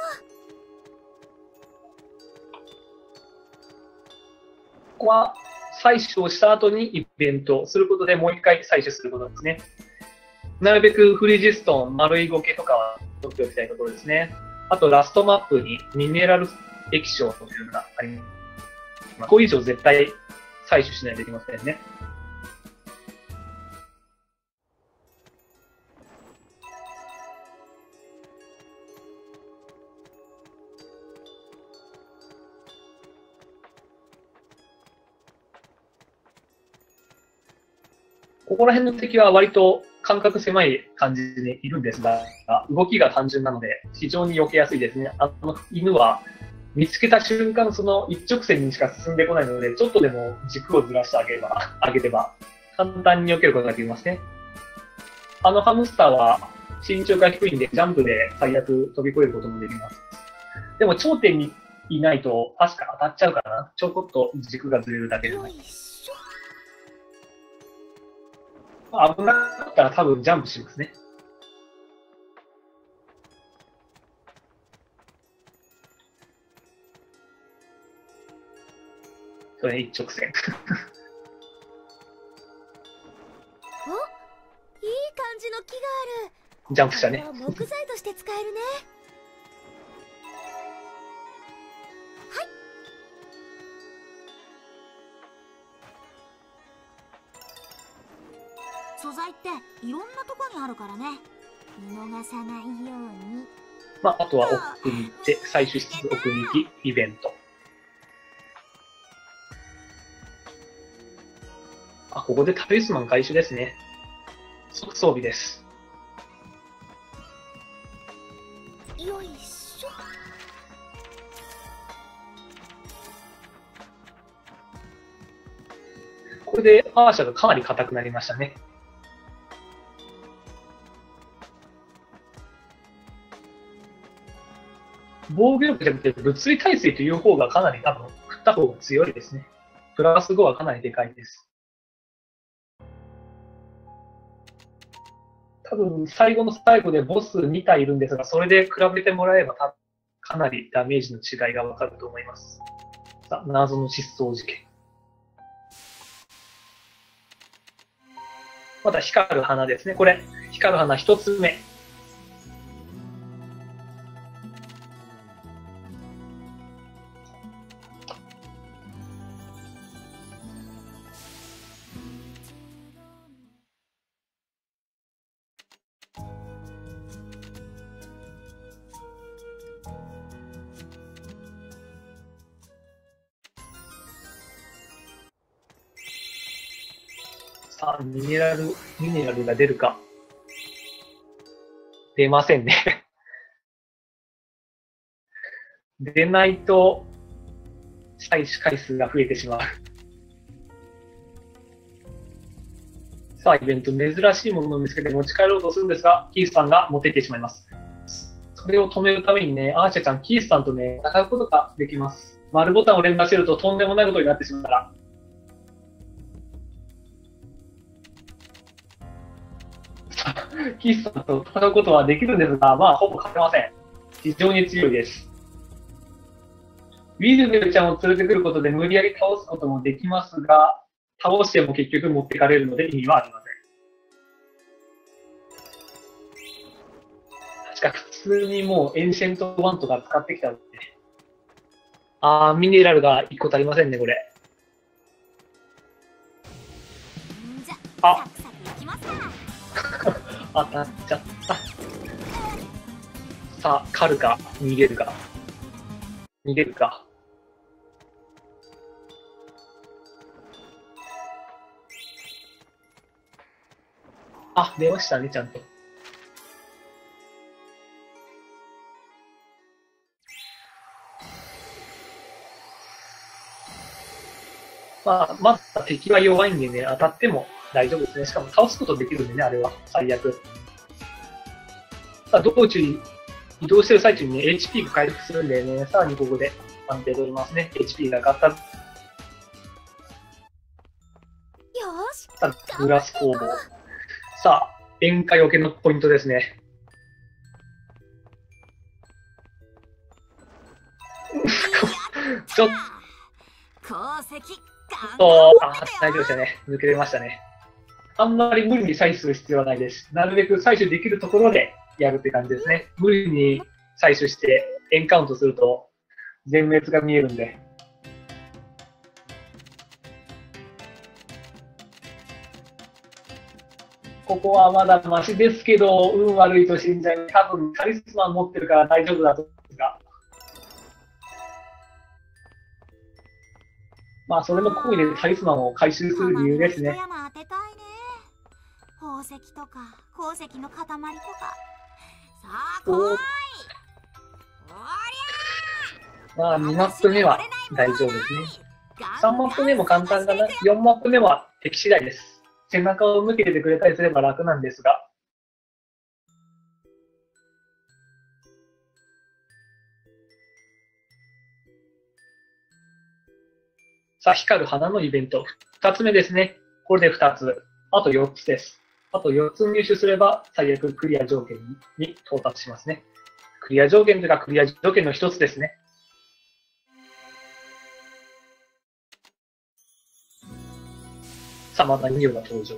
う。ここは採取をした後にイベントをすることでもう一回採取することですね。なるべくフリジストン、丸いゴケとかは取っておきたいところですね。あとラストマップにミネラル液晶というのがあります。これ以上絶対採取しないといけませんね。ここら辺の敵は割と間隔狭い感じでいるんですが、動きが単純なので非常に避けやすいですね。犬は見つけた瞬間その一直線にしか進んでこないので、ちょっとでも軸をずらしてあげれば簡単に避けることができますね。ハムスターは身長が低いんでジャンプで最悪飛び越えることもできます。でも頂点にいないと確か当たっちゃうかな。ちょこっと軸がずれるだけで。危なかったら多分ジャンプしますね。 それ一直線。 お、いい感じの木がある。 ジャンプしたね。 これは木材として使えるね。はい。 素材っていろんなとこにあるからね。見逃さないように。 まあ、あとは奥に行って、採取室奥に行き、イベント。あ、ここでタリスマン回収ですね。即装備です。 よいしょ。 これでアーシャがかなり硬くなりましたね。防御力じゃなくて物理耐性という方がかなり多分振った方が強いですね。プラス5はかなりでかいです。多分最後の最後でボス2体いるんですが、それで比べてもらえばかなりダメージの違いがわかると思います。さあ、謎の失踪事件。また光る花ですね。これ、光る花1つ目。さあ、ミネラルが出るか。出ませんね。出ないと、採取回数が増えてしまう。さあ、イベント、珍しいものを見つけて持ち帰ろうとするんですが、キースさんが持っていってしまいます。それを止めるためにね、アーシャちゃん、キースさんとね、戦うことができます。丸ボタンを連打してるととんでもないことになってしまうから。キースさんと戦うことはできるんですが、まあ、ほぼ勝てません。非常に強いです。ウィズベルちゃんを連れてくることで無理やり倒すこともできますが、倒しても結局持ってかれるので意味はありません。確か普通にもうエンシェントワンとか使ってきたので、ミネラルが1個足りませんね、これ。あ当たっちゃった。さあ、狩るか、逃げるか。逃げるか。あ、出ましたね、ちゃんと。まだ敵は弱いんでね、当たっても大丈夫ですね。しかも倒すことできるんでね、あれは。最悪。さあ、道中に、移動してる最中にね、HP が回復するんでね、さらにここで安定取りますね。HP が上がった。 よし。 さあ、グラス工房。さあ、塩化よけのポイントですね。ちょっと、大丈夫でしたね。抜けれましたね。あんまり無理に採取する必要はないです。なるべく採取できるところでやるって感じですね。無理に採取してエンカウントすると全滅が見えるんで。ここはまだマシですけど、運悪いと死んじゃう。多分カリスマン持ってるから大丈夫だと思うんですが。まあ、それも込みでタリスマンを回収する理由ですね。 宝石とか鉱石の塊とか。さあ、 来い。まあ、2マップ目は大丈夫ですね。3マップ目も簡単かな。4マップ目は敵次第です。背中を向けてくれたりすれば楽なんですが。さあ、光る花のイベント。2つ目ですね。これで2つ。あと4つです。あと4つ入手すれば、最悪クリア条件に到達しますね。クリア条件というか、クリア条件の1つですね。 真田美桜が登場。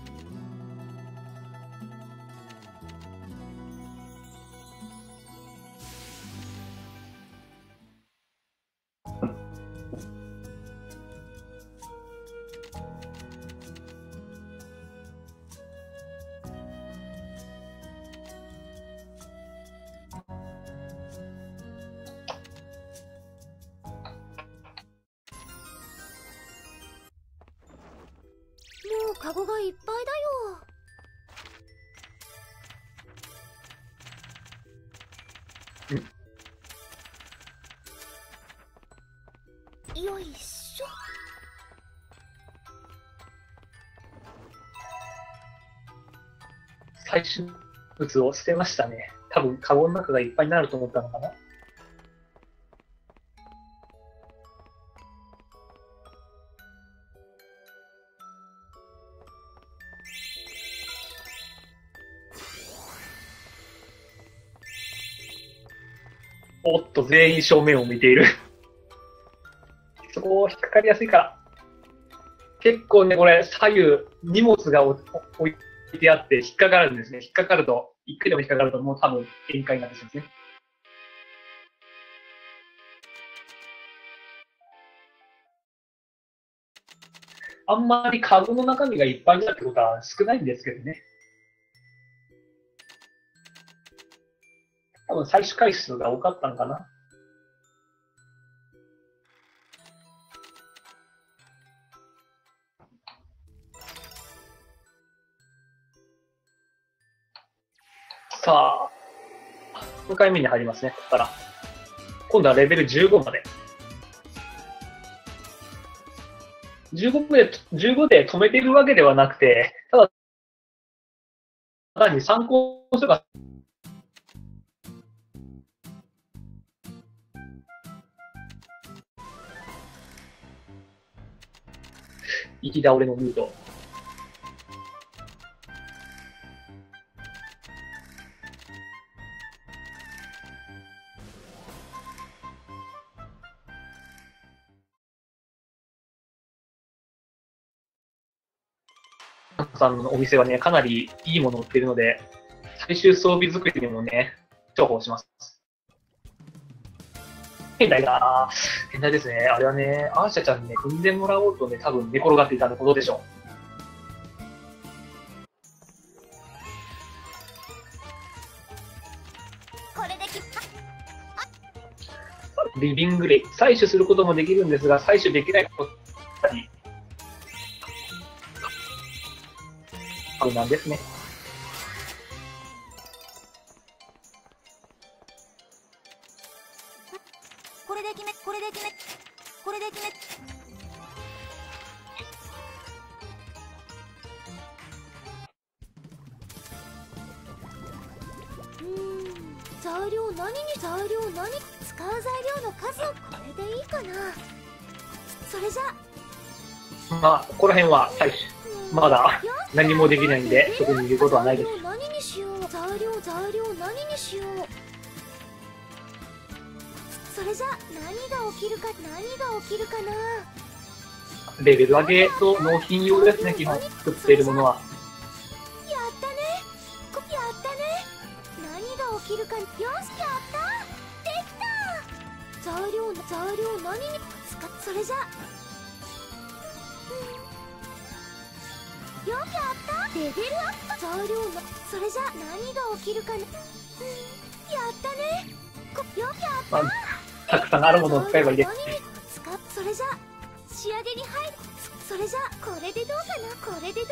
もうカゴがいっぱいだよ。よいしょ。 採取物を捨てましたね。多分カゴの中がいっぱいになると思ったのかな。おっと、全員正面を見ている。そこ引っかかりやすいから。結構ね、これ、左右、荷物が置いてあって引っかかるんですね。引っかかると、一回でも引っかかると、もう多分、限界になってしまうんですね。あんまりカゴの中身がいっぱいになるってことは少ないんですけどね。多分、採取回数が多かったのかな。さあ、向かい目に入りますね、ここから。今度はレベル15まで。15で止めているわけではなくて、ただ単に参考書が行き倒れのルート。さんのお店はね、かなりいいものを売っているので、最終装備作りにもね、重宝します。変態だ。変態ですね。あれはね、アーシャちゃんにね、踏んでもらおうとね、多分寝転がっていたことでしょこれでリビングレイ。採取することもできるんですが、採取できないことに、なんですね。 これで決め、これで決め、これで決め。 材料何使う材料の数をこれでいいかな。それじゃまあ、ここら辺は採取。まだ何もできないんで、特に言うことはないです。 何にしよう。材料何にしよう。それじゃ何が起きるかな。 レベル上げと納品用ですね、基本作っているものは。 やったね。何が起きるか。よし、やった。できた。材料何に使っ。それじゃよくやった。レベルアップ。材料の。それじゃ何が起きるかな。やったね。よくやった。 まあ、たくさんあるものを使えばいいです。 それじゃ仕上げに入る。それじゃこれでどうかな。よくやった。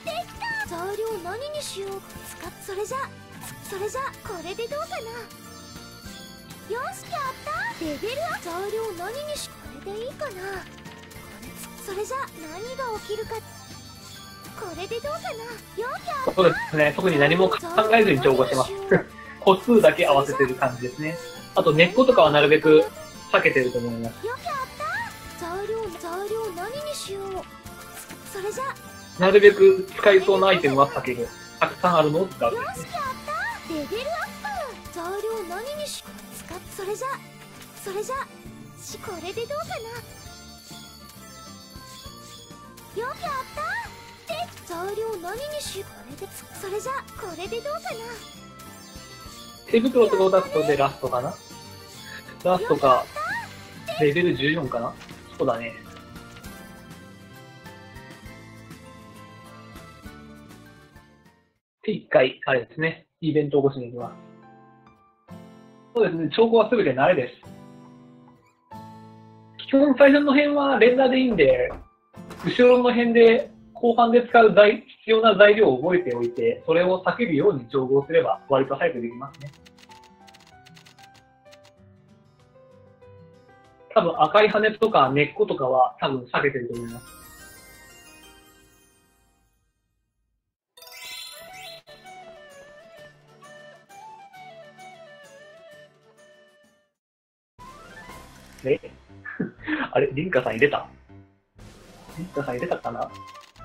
できた。材料何にしよう。それじゃこれでどうかな。よし、やった。レベルアップ。材料何にし。これでいいかな。それじゃ何が起きるか。これでどうかな。よくやった。 そうですね、特に何も考えずに調合してます。個数だけ合わせてる感じですね。あと根っことかはなるべく避けてると思います。 よくやった。材料何にしよう。それじゃなるべく使いそうなアイテムは避ける。たくさんあるのを使う。 よし、やった。レベルアップ。材料何にし。それじゃこれでどうかな。よよくやったで材料何にしよう。これでそれじゃこれでどうかな。 手袋とローダストでラストかな。ラストか、レベル14かな。そうだね。で、一回、あれですね、イベントを起こしに行きます。そうですね、調合はすべて慣れです。基本最初の辺は連打でいいんで、後ろの辺で後半で使う必要な材料を覚えておいて、それを避けるように調合すれば割と早くできますね。多分赤い羽とか根っことかは多分避けてると思います。あれ、リンカさん入れた？リンカさん入れたかな？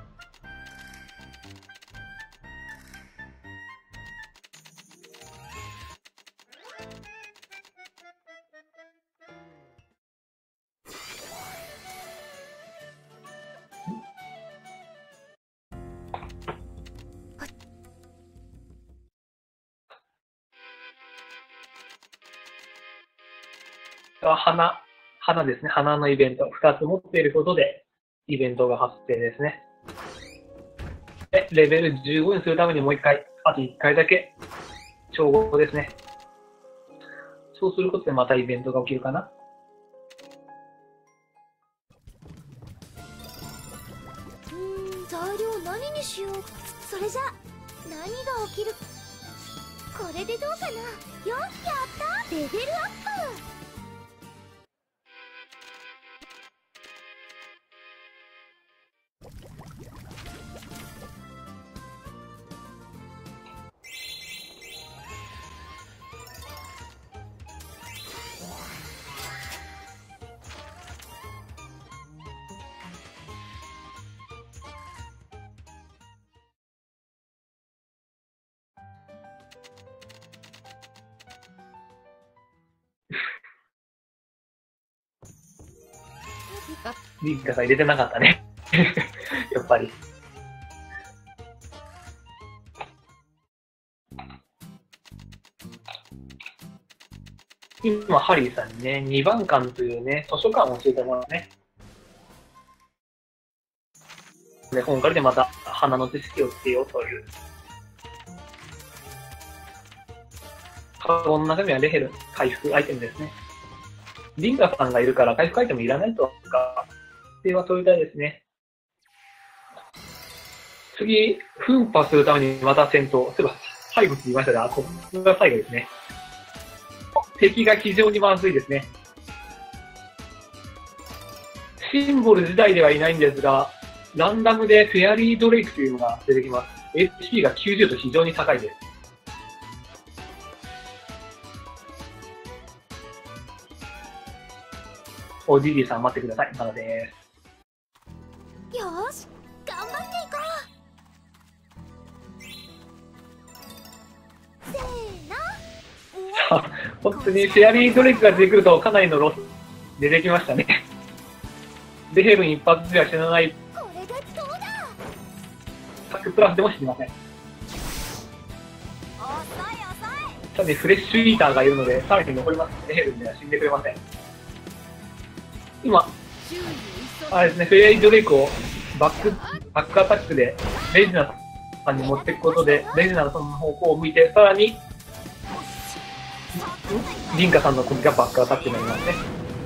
花ですね。花のイベント。2つ持っていることで、イベントが発生ですね。で、レベル15にするためにもう1回、あと1回だけ、調合ですね。そうすることでまたイベントが起きるかな。 材料何にしよう。それじゃ、何が起きる。これでどうかな。よっやったレベルアップ。 リンカさん入れてなかったね。やっぱり。今、ハリーさんにね、2番館というね、図書館を教えてもらうね。で、今回でまた花の知識をつけようという。カゴの中身はレヘル、回復アイテムですね。リンカさんがいるから回復アイテムいらないとか、では取りたいですね。次、奮破するためにまた戦闘。そういえば、最後って言いましたが、これが最後ですね。敵が非常にまずいですね。シンボル自体ではいないんですが、ランダムでフェアリードレイクというのが出てきます。HP が90と非常に高いです。おじいじさん待ってください。まだです。 よーし、頑張っていこう。せーの。 さあ、本当にフェアリードレイクが出てくるとかなりのロス出てきましたね。で、ヘブン一発では死なない。 これでどうだ。 100プラスでも死にません。さて、フレッシュイーターがいるので、さらに残りますので、ヘブンでは死んでくれません。今、あれですね、フェアリードレイクをバックアタックでレジナさんに持っていくことで、レジナさんの方向を向いて、さらに、リンカさんの攻撃がバックアタックになりますね。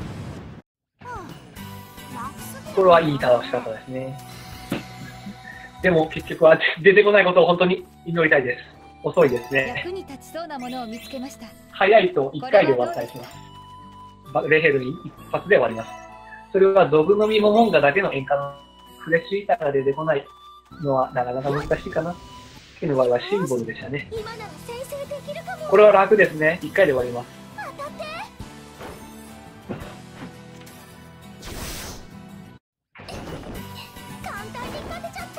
これはいい倒し方ですね。でも結局は出てこないことを本当に祈りたいです。遅いですね。 役に立ちそうなものを見つけました。 早いと1回で終わったりします。レヘルに一発で終わります。それは毒の実モモンガだけの演歌のフレッシュイーターが出てこないのはなかなか難しいかな。Kの場合はシンボルでしたね。 今なら先制できるかも。 これは楽ですね。1回で終わります。 当たって。簡単に勝てちゃった。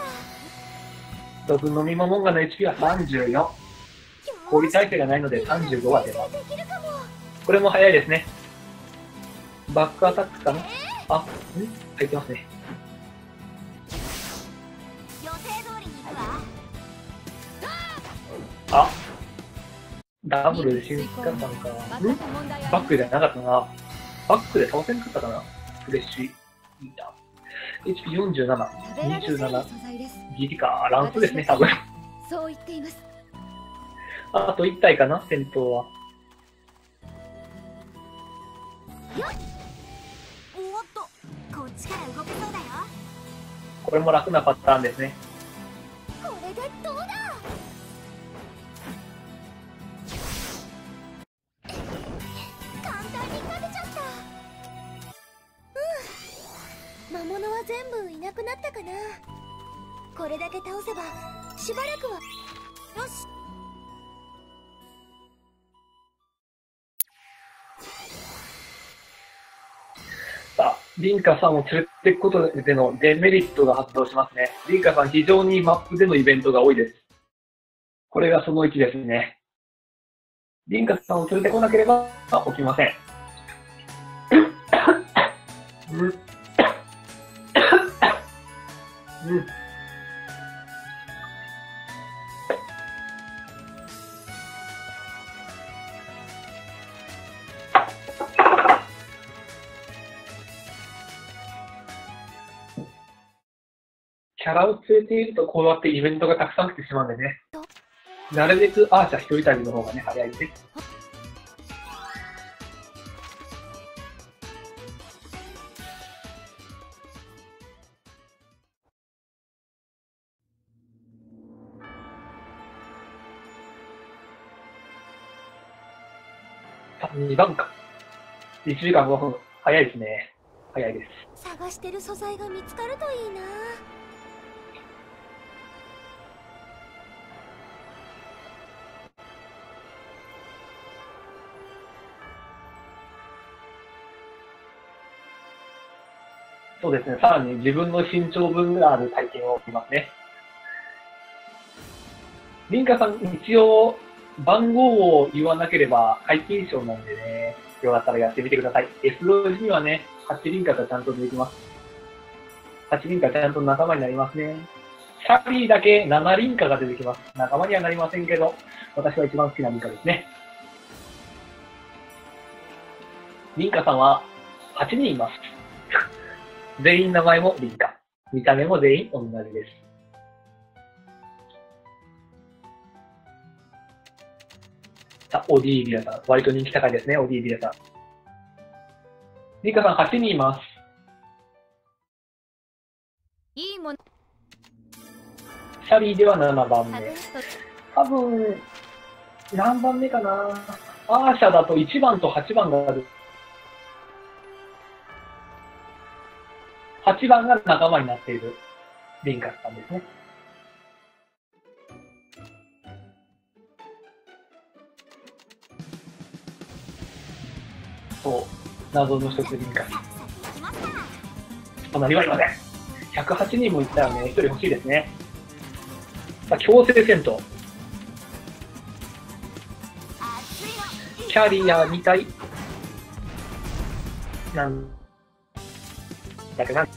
毒の実モモンガの HP は34。氷耐性がないので35は出ます。これも早いですね。バックアタックかなあ、入ってますね。 あ、ダブルで進化したのか。バックじゃなかったな。バックで倒せんかったかな。フレッシュ。いいな。HP47、27。ギリか。ランスですね、多分。 そう言っています。 あと1体かな、戦闘は。 おっと、こっちから動けそうだよ。 これも楽なパターンですね。 これでどうだ。簡単に勝てちゃった。魔物は全部いなくなったかな。これだけ倒せばしばらくは。よし。 さあ、リンカさんを連れていくことでのデメリットが発動しますね。リンカさん、非常にマップでのイベントが多いです。これがその1ですね。リンカさんを連れてこなければ起きません。キャラを連れているとこうやってイベントがたくさん来てしまうんでね。なるべくアーチャー一人旅の方がね、早いです。さあ、2番か。1時間5分。早いですね。早いです。 探してる素材が見つかるといいな。 そうですね。さらに自分の身長分がある体験をしますね。リンカさん、一応、番号を言わなければ解禁賞なんでね、よかったらやってみてください。S ロジにはね、8リンカがちゃんとできます。8リンカちゃんと仲間になりますね。シャリーだけ7リンカが出てきます。仲間にはなりませんけど、私は一番好きなリンカですね。リンカさんは8人います。全員名前もリンカ。見た目も全員同じです。さあ、オディービアさん。割と人気高いですね、オディービアさん。リンカさん8人います。 いいもの。 シャリーでは7番目。多分、何番目かな。アーシャだと1番と8番がある。8番が仲間になっているリンカさんですね。そう、謎の一つリンカさん。隣はいません。108人もいったよね。1人欲しいですね。さあ、強制戦闘。キャリア2体。なんだけどな。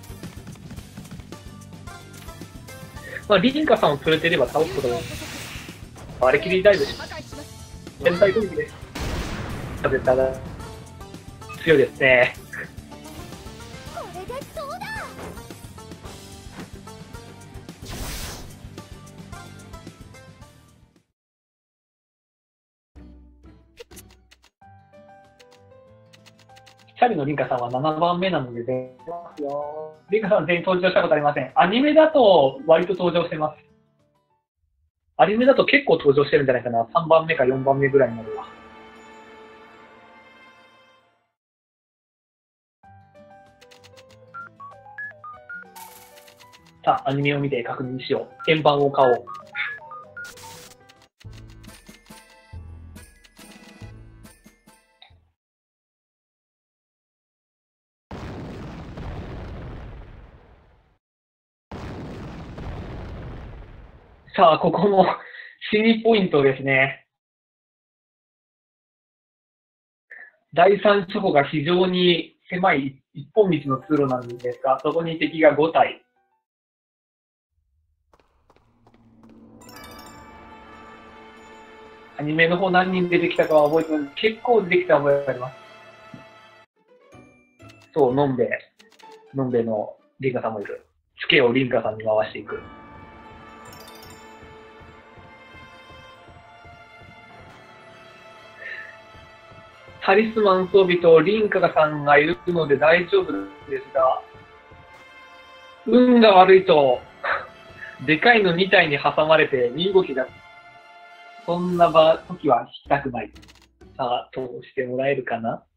まあ、リンカさんを連れていれば倒すことが割り切りダイブします。全体攻撃です。風ただ強いですね。 これでどうだ。 シャリのリンカさんは7番目なので出ますよ。リンカさん全員登場したことありません。アニメだと割と登場してます。アニメだと結構登場してるんじゃないかな。3番目か4番目ぐらいになるわ。さあ、アニメを見て確認しよう。鍵盤を買おう。さあ、ここも死にポイントですね。第三諸歩が非常に狭い一本道の通路なんですが、そこに敵が5体。 アニメの方何人出てきたかは覚えてない。結構出てきた覚えがあります。そう、のんべのリンカさんもいる。ツケをリンカさんに回していく。タリスマン装備とリンカさんがいるので大丈夫ですが、運が悪いと、でかいの2体に挟まれて身動きが、そんな時は引きたくない。さあ、どうしてもらえるかな。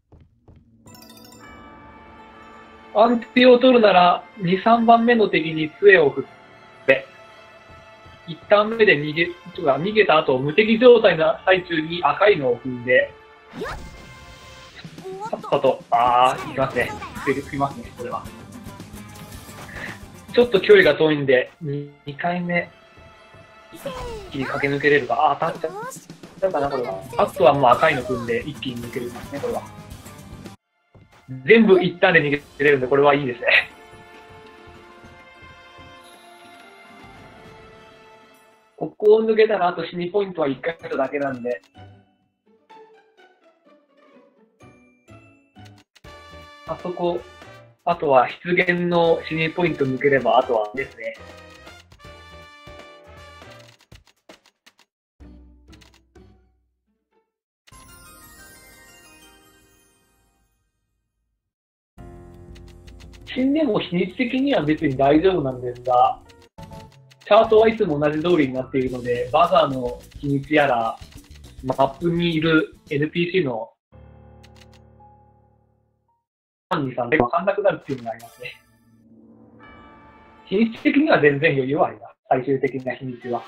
安定を取るなら、2、3番目の敵に杖を振って、1ターン目で逃げた後、無敵状態の最中に赤いのを踏んで、さっさと、いきますね。振りますね、これは。ちょっと距離が遠いんで、2回目、一気に駆け抜けれるか。当たっちゃうかな、これは。あとはもう赤いの踏んで、一気に抜けるんですね、これは。全部一旦で逃げれるんで、これはいいですね。ここを抜けたら、あと死にポイントは1回だけなんで、あそこ、あとは出現の死にポイント抜ければ、あとはですね。死んでも日にち的には別に大丈夫なんですが、チャートはいつも同じ通りになっているので、バザーの日にちやら、マップにいる NPC の3、2、3で分かんなくなるっていうのがありますね。日にち的には全然余裕はあります。最終的な日にちは。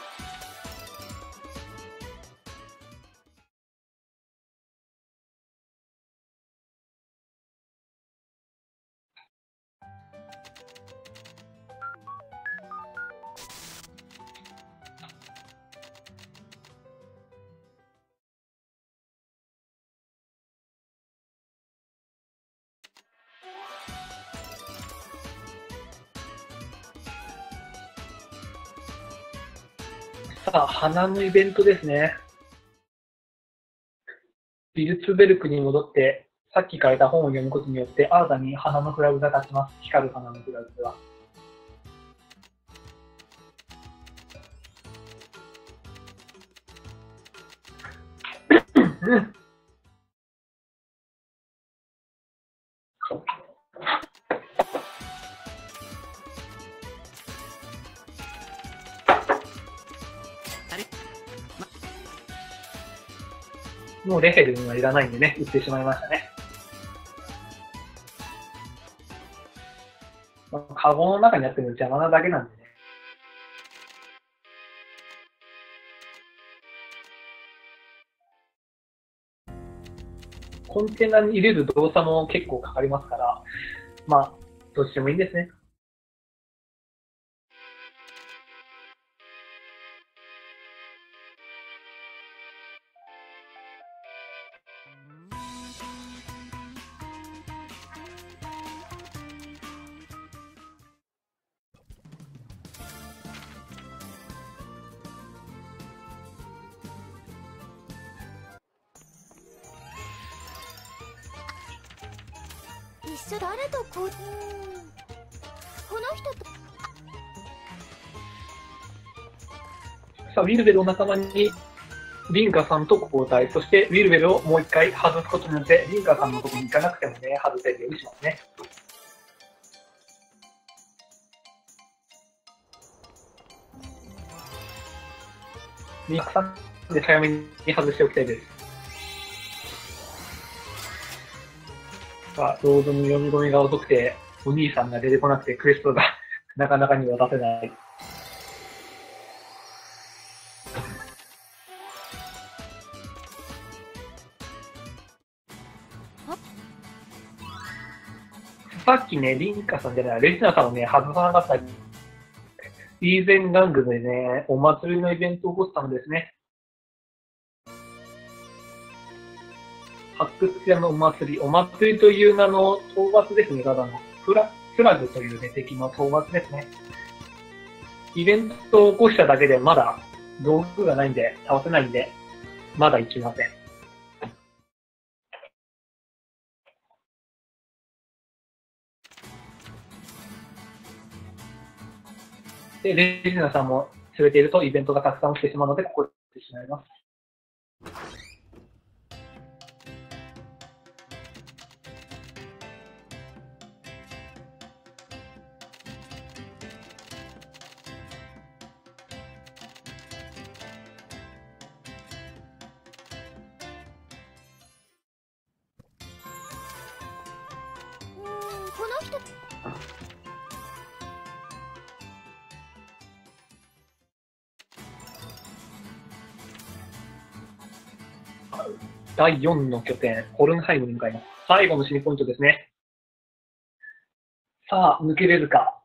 さあ、花のイベントですね。ビルツベルクに戻って、さっき書いた本を読むことによって、新たに花のフラグが立ちます。光る花のフラグが。もうレフェルにはいらないんでね、打ってしまいましたね。カゴの中にあっても邪魔なだけなんでね。コンテナに入れる動作も結構かかりますから、まあ、どっちでもいいんですね。 誰とこの人と。 さあ、ウィルベルを仲間にリンカさんと交代、そしてウィルベルをもう一回外すことによって、リンカさんのところに行かなくてもね、外せるようにしますね。リンカさんで早めに外しておきたいです。ロードの読み込みが遅くて、お兄さんが出てこなくて、クエストがなかなかには出せない。さっきね、リンカさんじゃない、レジナさんをね、外さなかったり、イーゼンガングでね、お祭りのイベントを起こしたんですね。発掘屋のお祭りという名の討伐ですね、ただの。フラグというね、敵の討伐ですね。イベントを起こしただけでまだ道具がないんで、倒せないんで、 まだ行きません。で、レジナさんも連れているとイベントがたくさん起きてしまうので、ここでしまいます。 この人。 第4の拠点、ホルンハイムに向かいます。最後のシニポイントですね。さあ、抜けれるか。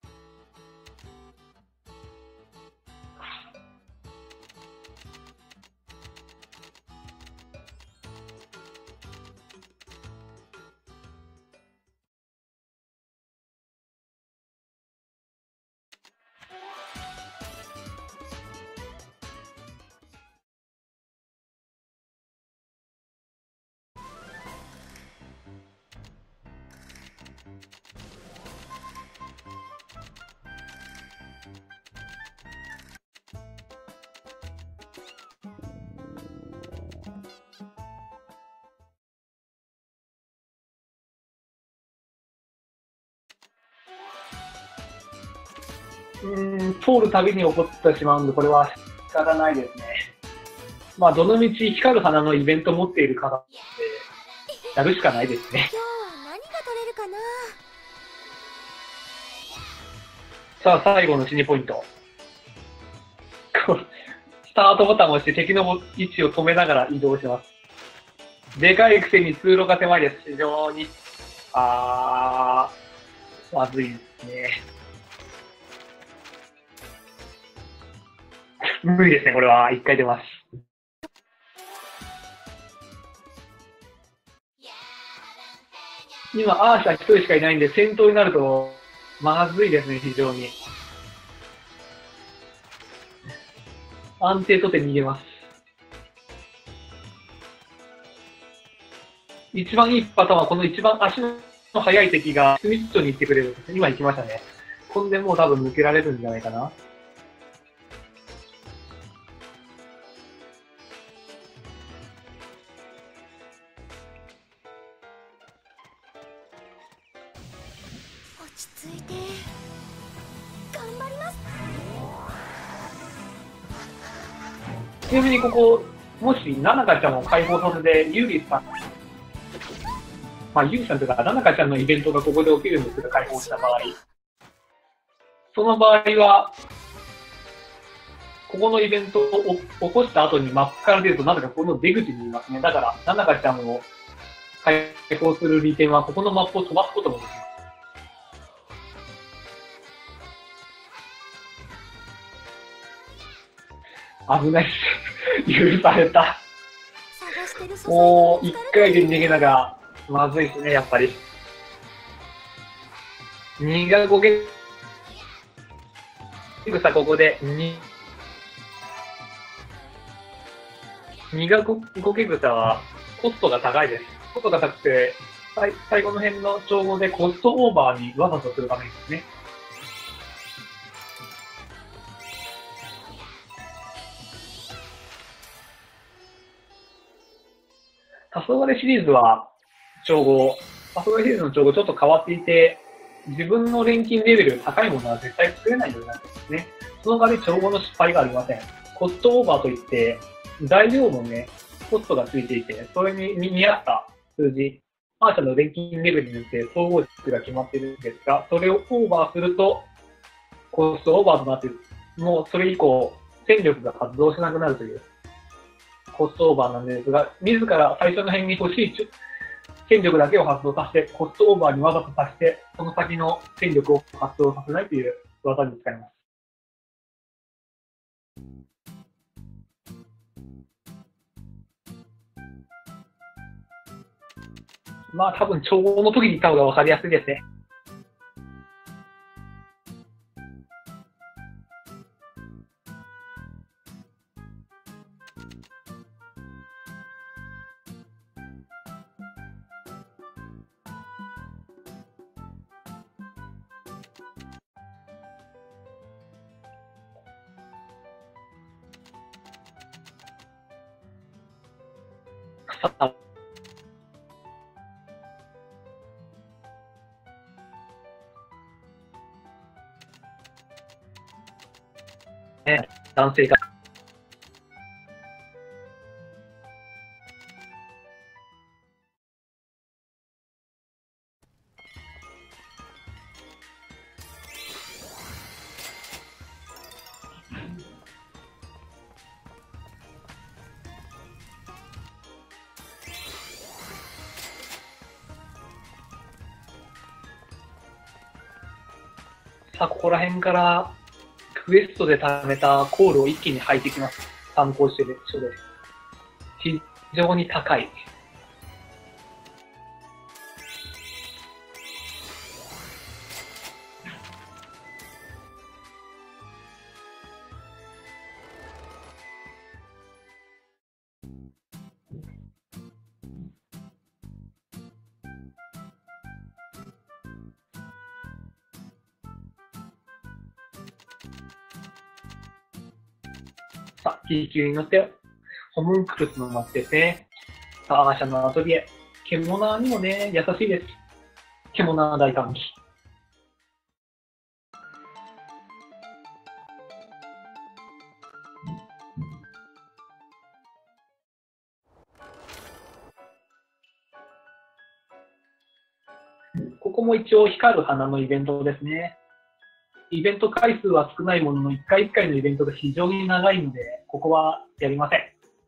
通るたびに起こってしまうんで、これは仕方ないですね。まあ、どの道光る花のイベント持っている方って、やるしかないですね。 今日は何が取れるかな。 さあ、最後の死にポイント。スタートボタンを押して敵の位置を止めながら移動します。でかいくせに通路が狭いです。非常に。まずいですね。無理ですね、これは。一回出ます。今、アーシャ一人しかいないんで、戦闘になると、まずいですね、非常に。安定とって逃げます。一番いいパターンは、この一番足の速い敵がスミットに行ってくれるんです。今行きましたね。こんでもう多分抜けられるんじゃないかな。 落ち着いて頑張ります。 ちなみにここ、もし、ナナカちゃんを解放させて、ユーリさん、ユウさんというか、ナナカちゃんのイベントがここで起きるんですけど、解放した場合。その場合は、ここのイベントを起こした後にマップから出ると、なぜかこの出口にいますね。だから、ナナカちゃんを解放する利点は、ここのマップを飛ばすこともできます。危ないっす。許された。もう、一回で逃げながら、まずいっすね、やっぱり。2が5ゲ草ここで、2が5ゲ草はコストが高いです。コストが高くて、最後の辺の調合でコストオーバーにわざとするためですね。黄昏シリーズは、調合。黄昏シリーズの調合ちょっと変わっていて、自分の錬金レベル高いものは絶対作れないようになってますね。その代わり調合の失敗がありません。コストオーバーといって、材料のね、コストがついていて、それに見合った数字、アーシャの錬金レベルによって総合値が決まっているんですが、それをオーバーすると、コストオーバーとなって、もうそれ以降、戦力が発動しなくなるという。コストオーバーなんですが、自ら最初の辺に欲しい戦力だけを発動させて、コストオーバーにわざとさせて、その先の戦力を発動させないという技に使います。まあ多分、調合の時に言った方が分かりやすいですね。 さあ、ね、男性が。さあ、ここら辺からクエストで貯めたコールを一気に吐いてきます。参考書で。非常に高い。さあ、緊急に乗って、ホムンクルスの街ですね。さあ、アーシャのアトリエ。獣にもね、優しいです。獣大歓喜。ここも一応光る花のイベントですね。イベント回数は少ないものの、1回1回のイベントが非常に長いので、ここはやりません。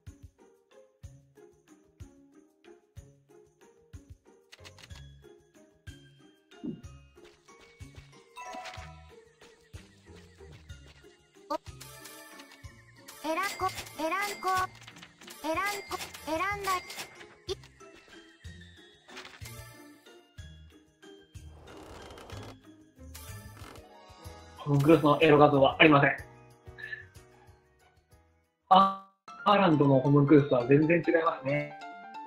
選んだ。 ホムンクルスのエロ画像はありません。アーランドのホムンクルスは全然違いますね。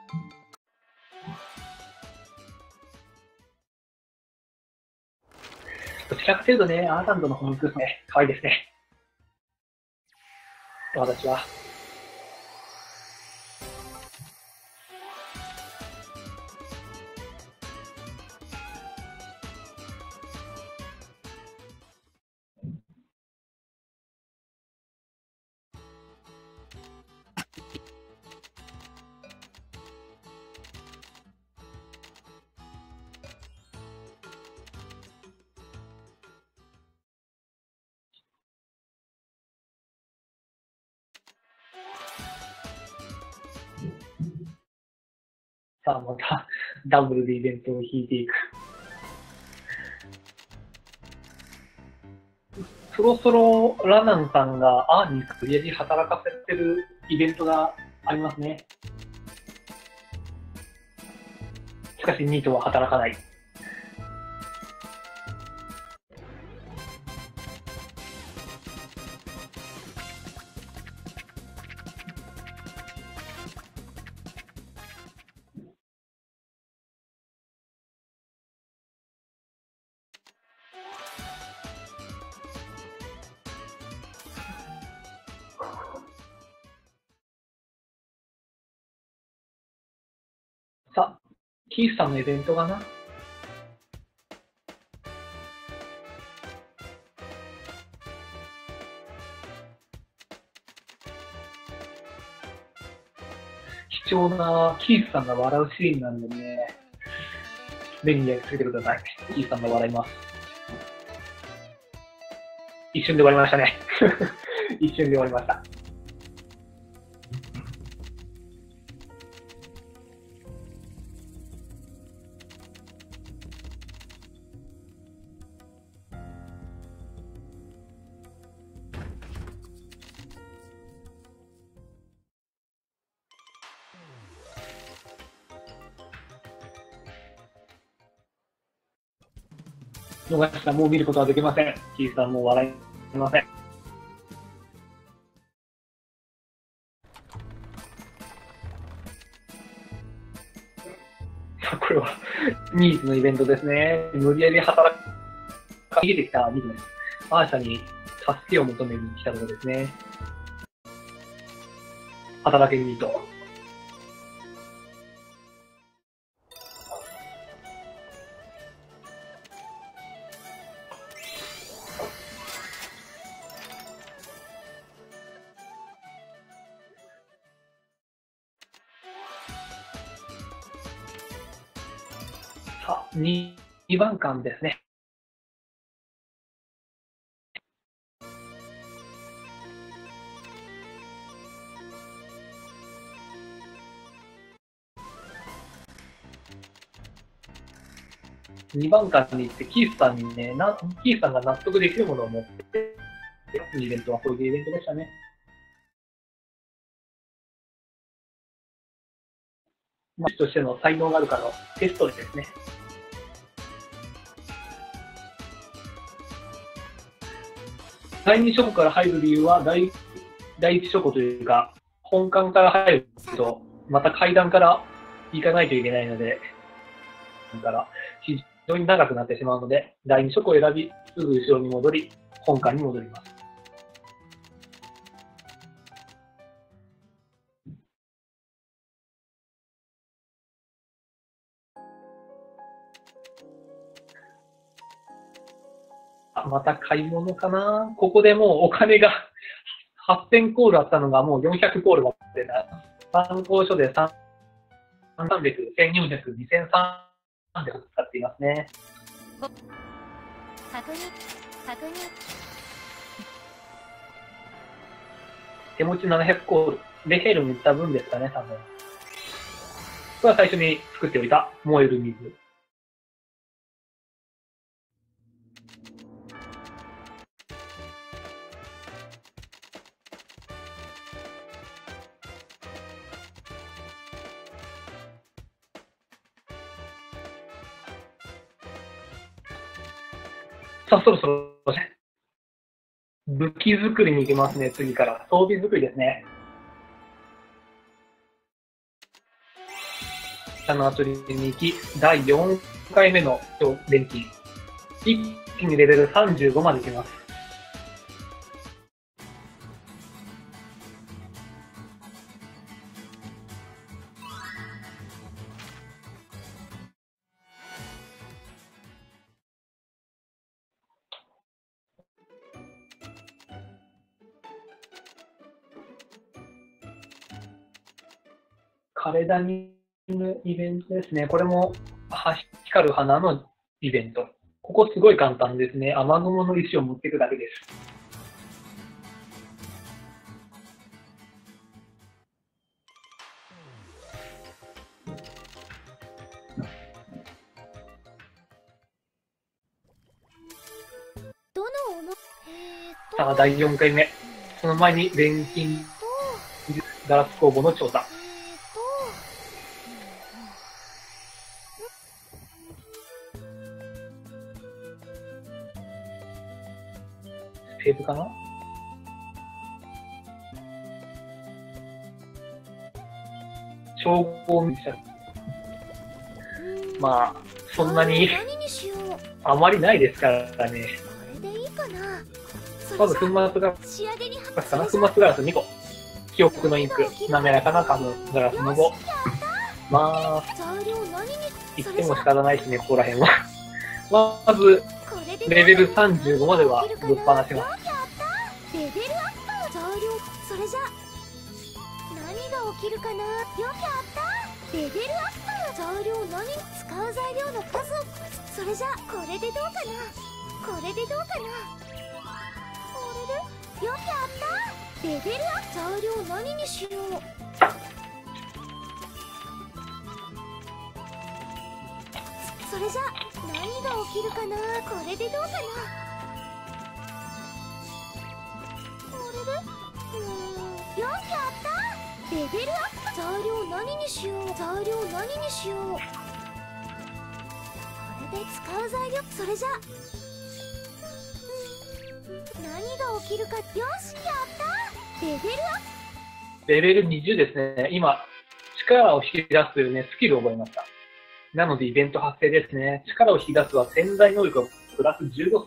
どちらかというとね、アーランドのホムンクルスね、可愛いですね。私は。さあ、またダブルでイベントを引いていく。そろそろラナンさんがアーに無理やり働かせてるイベントがありますね。しかしニートは働かない。さあ、キースさんのイベントかな。貴重なキースさんが笑うシーンなんでね、目に焼き付けてください。キースさんが笑います。一瞬で終わりましたね。一瞬で終わりました。逃したらもう見ることはできません。キースさんもう笑いません。これはニーズのイベントですね。無理やり働か逃げてきたニーズです。アーシャに助けを求めに来たところですね。働けニート。 さあ、2番館ですね。2番館に行って、キースさんにね、キースさんが納得できるものを持って、イベントはこういうイベントでしたね。としての才能があるかのテストですね。第2書庫から入る理由は第1書庫というか、本館から入ると、また階段から行かないといけないので、非常に長くなってしまうので、第2書庫を選び、すぐ後ろに戻り、本館に戻ります。また買い物かな。ここでもうお金が8000コールあったのがもう400コールがってな。参考書で300、1400、2300使っていますね。 確認。 手持ち700コール。レヘルに行った分ですかね、多分。これは最初に作っておいた燃える水。さあ、そろそろ武器作りに行きますね、次から。装備作りですね。下のアトリエに行き、第4回目の錬金。一気にレベル35まで来ます。枯田にイベントですね。これも光る花のイベント。ここすごい簡単ですね。雨雲の石を持っていくだけです。さあ、第4回目。その前に錬金ガラス工房の調査。テープかな。調合にしたまあ、そんなにあまりないですからね。まず粉末ガラスかな。粉末ガラス2個。記憶のインク。滑らかな紙ガラスの5。まあ、言っても仕方ないしね、ここら辺は。まず、レベル35まではぶっ放します。 レベルアップそれじゃ何が起きるかな。よくやったレベルアップ材料何使う材料の数をそれじゃこれでどうかな。これでどうかな。これでよくやったレベルアップ材料何にしよう。それじゃ何が起きるかな。これでどうかな。これでよくやったレベルアップ材料何にしよう。材料何にしよう。これで使う材料それじゃ何が起きるか。よしやったレベルアップレベル20ですね。今力を引き出すというねスキルを覚えました。なのでイベント発生ですね。力を引き出すは潜在能力をプラス15すること。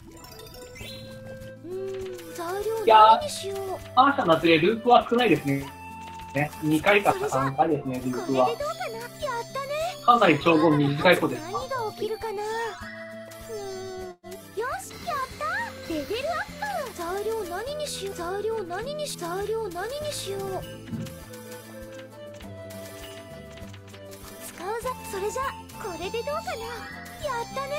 いやー、アーシャのアトリエループは少ないですね。2回か3回ですね、ループは。かなり長言短い子です。 何が起きるかな。よしやったレベルアップ材料何にしよう。材料何にし材料何にしよう。使うそれじゃこれでどうかな。やったね。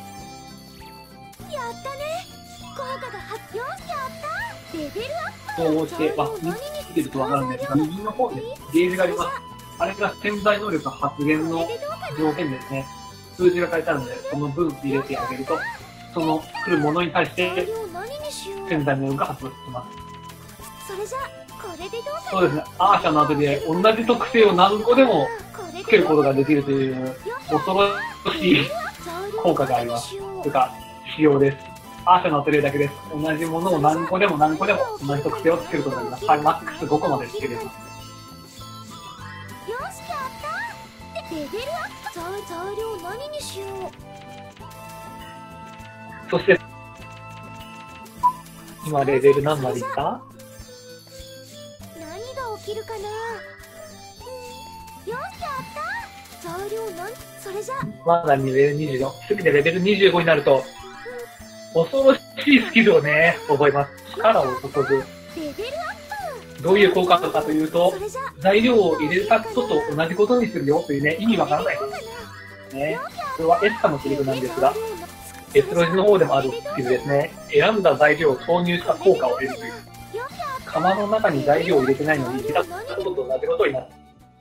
やったね。効果が発よし、やったレベルアップ。 そうして、見てるとわかるんですが、右の方にゲージがあります。あれが潜在能力発現の条件ですね。数字が書いてあるので、その分入れてあげると、その来るものに対して潜在能力が発動します。 それじゃこれでどうかな。 そうですね、アーシャの後で同じ特性を何個でもつけることができるという恐ろしい効果があります。というか、仕様です。アーシャのアトリエだけです。同じものを何個でも同じ特性をつけることができます。はい、マックス5個までつけれます。 よし、やったレベルアップ。材料何にしよう。 そして、今レベル何までいった？ 何が起きるかな。よし、やった材料何それじゃ。 まだレベル24。次でレベル25になると、恐ろしいスキルをね、覚えます。力を注ぐ。どういう効果かというと、材料を入れたことと同じことにするよというね、意味わからないですね。これはエスカのセリフなんですが、エスロジの方でもあるスキルですね。選んだ材料を投入した効果を得るという。釜の中に材料を入れてないのに入れたことと同じことになる。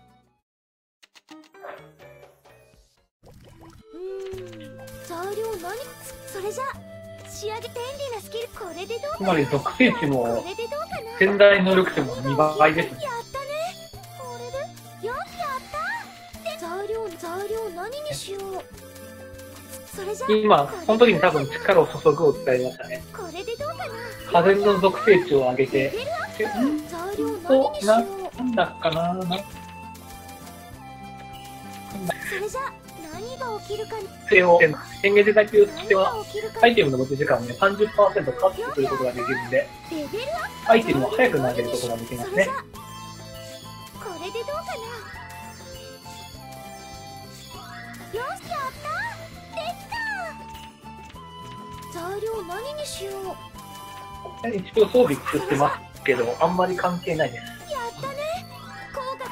材料何それじゃ。仕上げ便利なスキル。これでどうかな。 つまり属性値も潜在能力値も2倍ですね。 やったね。これでよし、やった材料何にしよう。それじゃ今この時に多分力を注ぐを使いましたね。 これでどうかな。 風の属性値を上げて、 材料何にしよう。 なんだかな。 それじゃ何が起きるか。 変幻自在級としては、アイテムの持ち時間をね、30% カットすることができるんで、アイテムを早く投げることができますね。 これでどうかな。よし、やったできた。材料何にしよう。 一応装備作ってますけど、あんまり関係ないです。 やったね。効果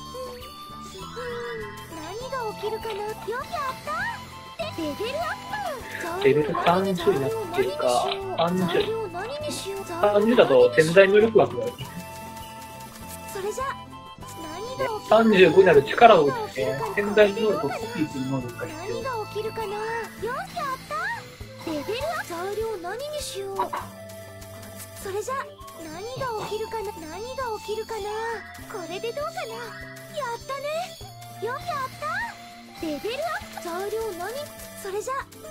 何が起きるかな。よし、やったレベルアップ。 レベル30になってるか、30。 何にしよう。 30だと潜在能力枠がある。 それじゃ何が起きる。 35になる力を打って潜在能力をコピーする能力が必要。 何が起きるかな。よし、やったレベルアップ。材料何にしよう。それじゃ何が起きるかな。何が起きるかな。これでどうかな。やったね。よし、やったレベルアップ。材料何それじゃ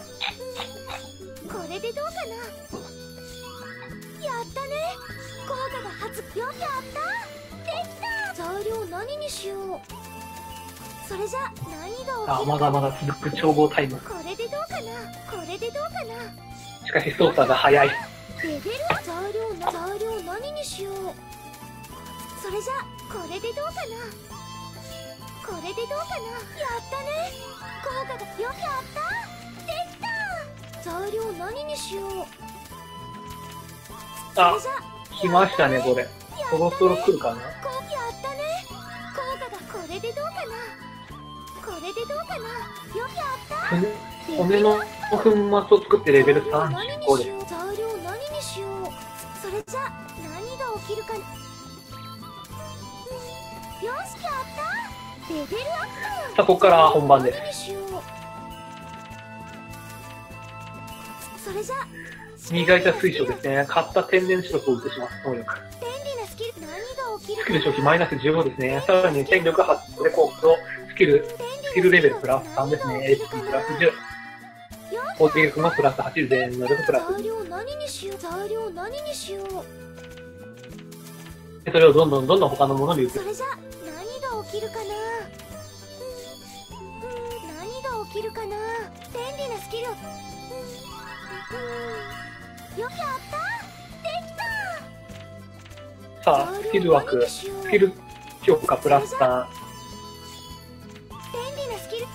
これでどうかな。やったね。効果が発よし、やったできた。材料何にしよう。それじゃ何が起きるか。 まだまだ続く調合タイム。 これでどうかな。これでどうかな。 しかし操作が早い。 レベル材料何にしよう。それじゃこれでどうかな。これでどうかな。やったね。効果がよし、やったできた。材料何にしよう。 あ、来ましたね、これ。そろそろ来るかな。 やったね。効果がこれでどうかな。これでどうかな。よし、やった骨の粉末を作ってレベル35です。 材料何にしよう。それじゃ何が起きるかな。よし、やったレベルアップ。 さあ、ここから本番です。 それじゃ磨いた水晶ですね。買った天然シロップを移します。能力。 便利なスキル。何が起きるか。 スキル消費マイナス15ですね。さらに戦力発動で効果とスキルレベルプラス3ですね。HP プラス10。攻撃力もプラス8、全能力プラス。 材料何にしよう。材料何にしよう。 それをどんどん他のものに移す。 それじゃ何が起きるかな。何が起きるかな。便利なスキル。よし、やったできた。 さあ、スキル枠、スキル強化プラス3。 便利なスキル。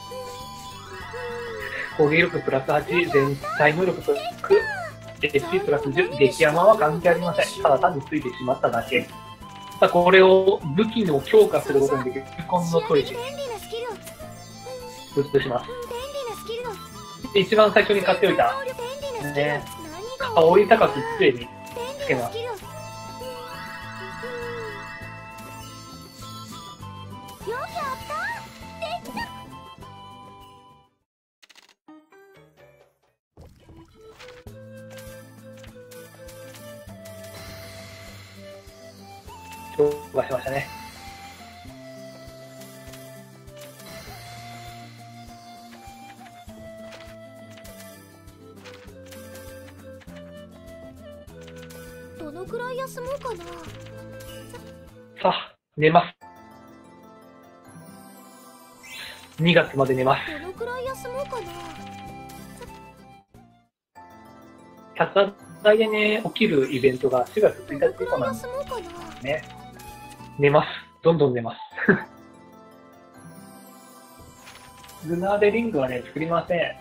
攻撃力プラス8、全体能力プラス9、HP プラス10、激山は関係ありません。ただ単についてしまっただけ。さあ、これを武器の強化することにできる。コンのトイレ。 ブーストします。 便利なスキルの一番最初に買っておいた、 便利なスキルね、 何が香り高くきれいに便つけます。 利なスキルよしやったできた超過しましたね。 どのくらい休もうかな。 さあ、寝ます。2月まで寝ます。 どのくらい休もうかな。 高台でね、起きるイベントが4月1日以降なんで休もうかな。 すね。寝ます。どんどん寝ます。ルナーデリングはね、作りません。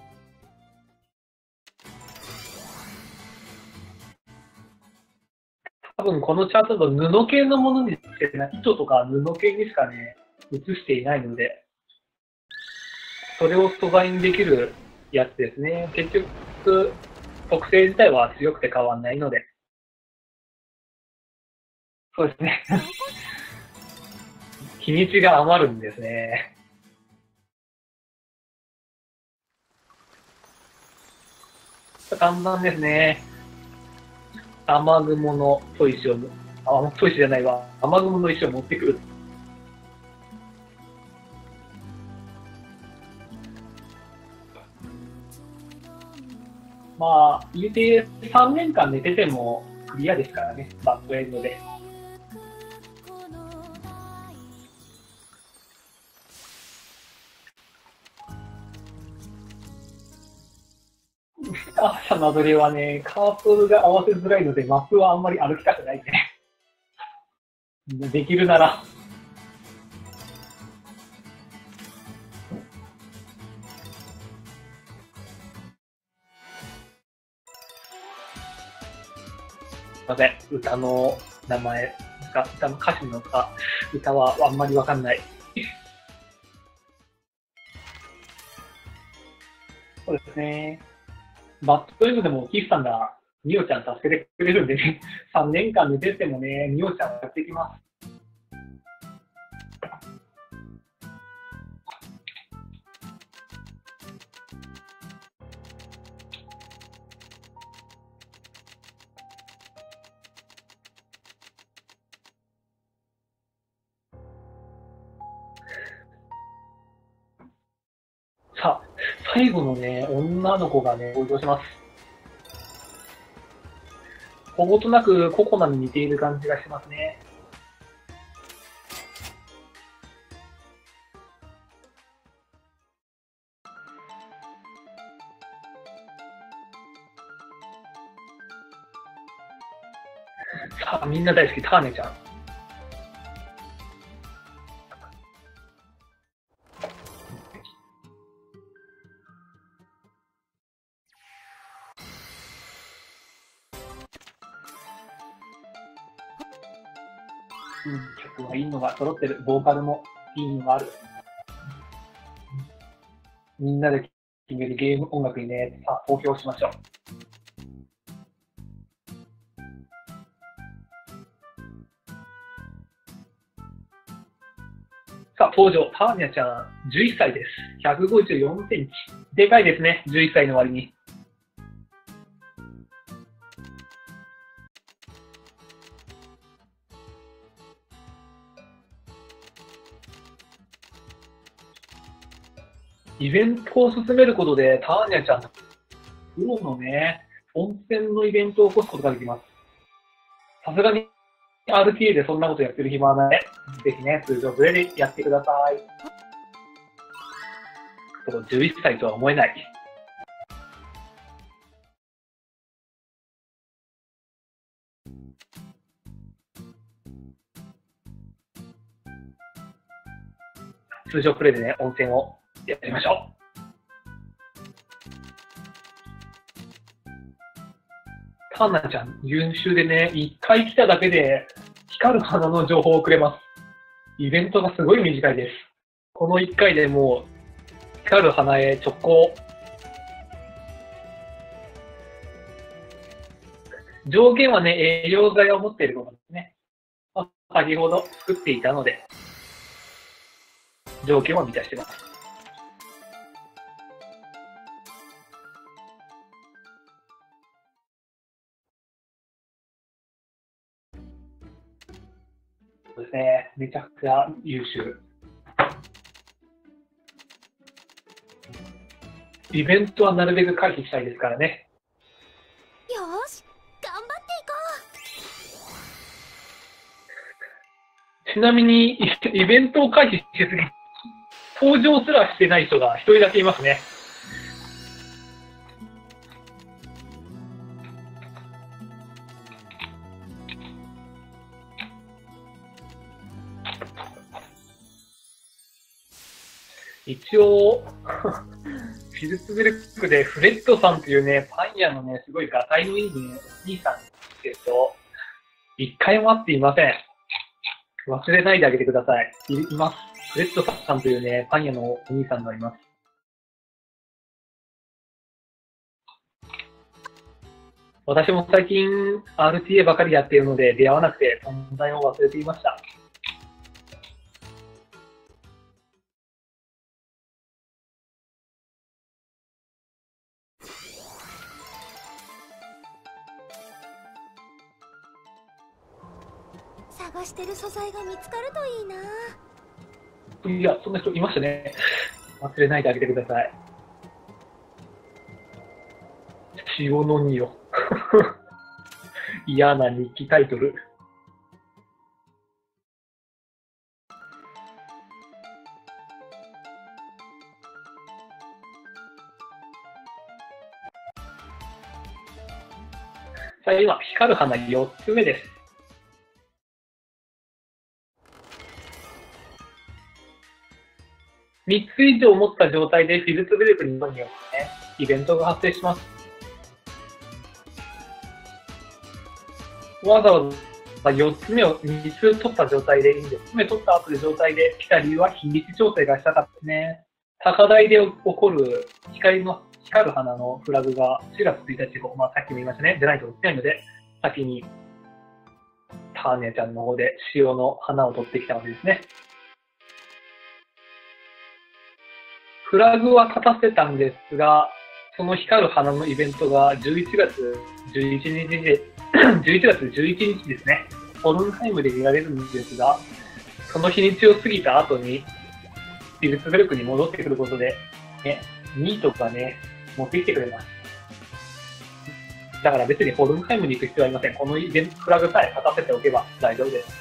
多分このチャートだと布系のものにしてない、糸とか布系にしかね、映していないので、それを素材にできるやつですね。結局、特性自体は強くて変わんないので。そうですね。日にちが余るんですね。看板ですね。雨雲の砥石を、砥石じゃないわ。雨雲の石を持ってくる。まあ、言うて3年間寝ててもクリアですからね。バッドエンドで。朝のアドレはね、カーソルが合わせづらいので、マップはあんまり歩きたくないね。できるなら。すいません、歌の名前か、歌の歌詞のか、歌はあんまりわかんない。そうですね。バッドエンドでもキースさんがミオちゃん助けてくれるんでね、3年間寝ててもね、ミオちゃんやってきます。さあ、最後のね、女の子がね、登場します。小言なくココナに似ている感じがしますね。さあ、みんな大好き、ターネちゃん。曲はいいのが揃ってる。ボーカルもいいのがある。みんなで決めるゲーム音楽にね、さあ、投票しましょう。さあ、登場。ターニャちゃん、11歳です。154センチ。でかいですね、11歳の割に。イベントを進めることで、ターニャちゃん、プロのね、温泉のイベントを起こすことができます。さすがに RTA でそんなことやってる暇はない。ぜひね、通常プレイでやってください。けど11歳とは思えない。通常プレイでね、温泉をやりましょう。ターナちゃん、優秀でね、一回来ただけで光る花の情報をくれます。イベントがすごい短いです。この1回でも光る花へ直行。条件はね、栄養剤を持っていることですね。先ほど作っていたので、条件を満たしています。そうですね、めちゃくちゃ優秀。イベントはなるべく回避したいですからね。 よーし、頑張っていこちなみに、イベントを回避しすぎ、登場すらしてない人が一人だけいますね。一応、フィルツベルクでフレッドさんというね、パン屋のね、すごいガタイのいいね、お兄さんですけど、一回も会っていません。忘れないであげてください。います。フレッドさんというね、パン屋のお兄さんがいます。私も最近 RTA ばかりやっているので出会わなくて存在を忘れていました。 探してる素材が見つかるといいな。 いや、そんな人いましたね。忘れないであげてください。塩の匂。嫌な日記タイトル。さあ、今、光る花4つ目です。3つ以上持った状態でフィルツベルクによってね、イベントが発生します。わざわざ4つ目を3つ取った状態でいいんです。4つ目取った後で状態で来た理由は日にち調整がしたかったですね。高台で起こる光る花のフラグが4月1日以降、さっきも言いましたね。でないと落ちないので、先にターネちゃんの方で塩の花を取ってきたわけですね。フラグは立たせたんですが、その光る花のイベントが11月11日で、11月11日ですね。ホルンハイムで見られるんですが、その日にちを過ぎた後に、ビルツベルクに戻ってくることで、ね、2位とかね、持ってきてくれます。だから別にホルンハイムに行く必要はありません。このイベントフラグさえ立たせておけば大丈夫です。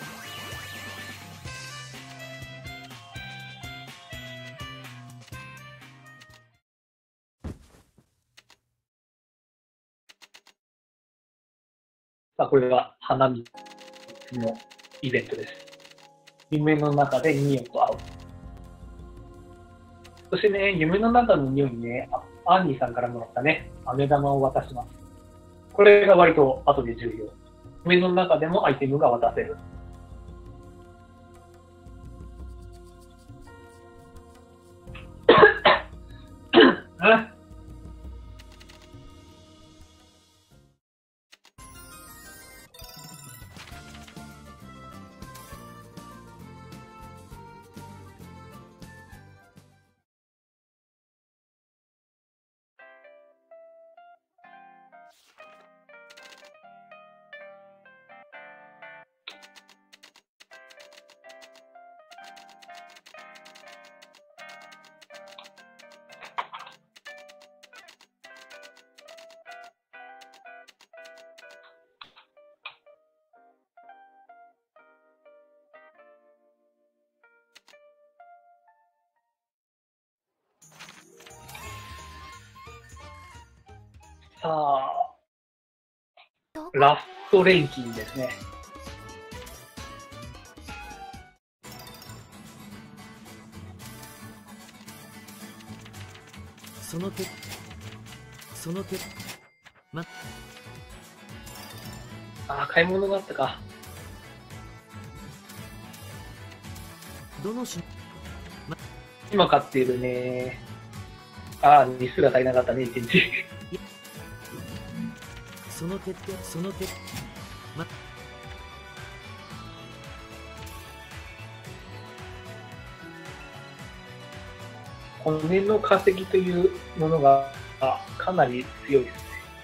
これが花見のイベントです。夢の中でニオと会う。そしてね、夢の中のニオにね、アンニーさんからもらったね、飴玉を渡します。これが割と後で重要。夢の中でもアイテムが渡せる。さあ、ラスト錬金ですね。 その手、 買い物があったか。 どのし、 今買っているね。ああ、日数が足りなかったね、1日。 その決定、その決定、 骨の化石というものがかなり強いですね。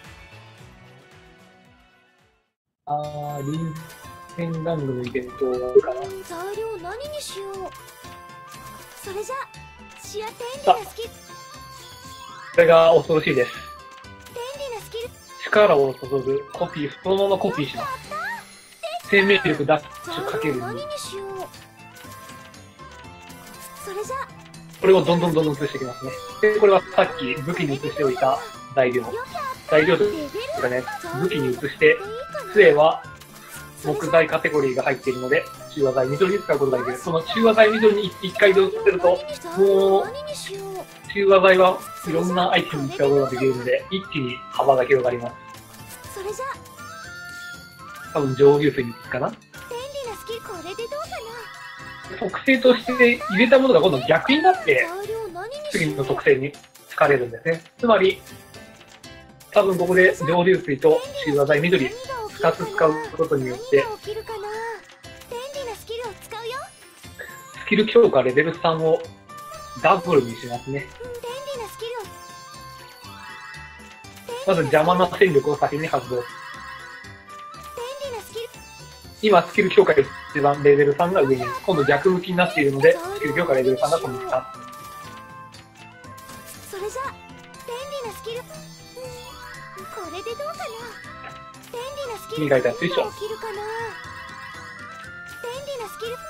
ああ、臨戦玩具のイベントかな。 材料何にしよう。それじゃシア天理なスキル。 これが恐ろしいです。 天理なスキル。 力を注ぐコピー、そのままコピーします。生命力ダッシュかける2。 何にしよう。それじゃこれをどんどん移していきますね。で、これはさっき武器に移しておいた材料。材料とかね、武器に移して、杖は木材カテゴリーが入っているので、中和剤緑に使うことができる。その中和剤緑に1回移動させると、もう、中和剤はいろんなアイテムに使うことができるので、一気に幅が広がります。 それじゃ多分上流水にかな。 便利なスキル、これでどうかな。 特性として入れたものが今度逆になって材料何にし次よう。 の特性に使われるんですね。つまり多分ここで上流水と中和剤緑2つ使うことによって何が起きるかな。便利なスキルを使うよ。 スキル強化レベル3をダブルにしますね。 便利なスキルを。 まず邪魔な戦力を先に発動。 便利なスキル。 今スキル強化一番レベル3が上にいる。今度逆向きになっているのでスキル強化レベル3がこの下。 それじゃ便利なスキル。これでどうかな。便利なスキル。 磨いたやつでしょ何が起きるかな。便利なスキル。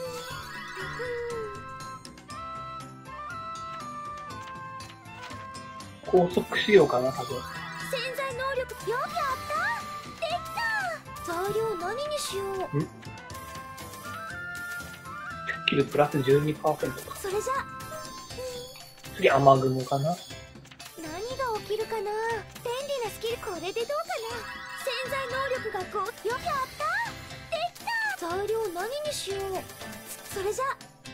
高速しようかな、多分。 潜在能力。よくやった。できた。材料何にしよう。 スキルプラス 12% か。 それじゃ次雨雲かな。 何が起きるかな。便利なスキル。これでどうかな。潜在能力が5。よくやった。できた。材料何にしよう。それじゃ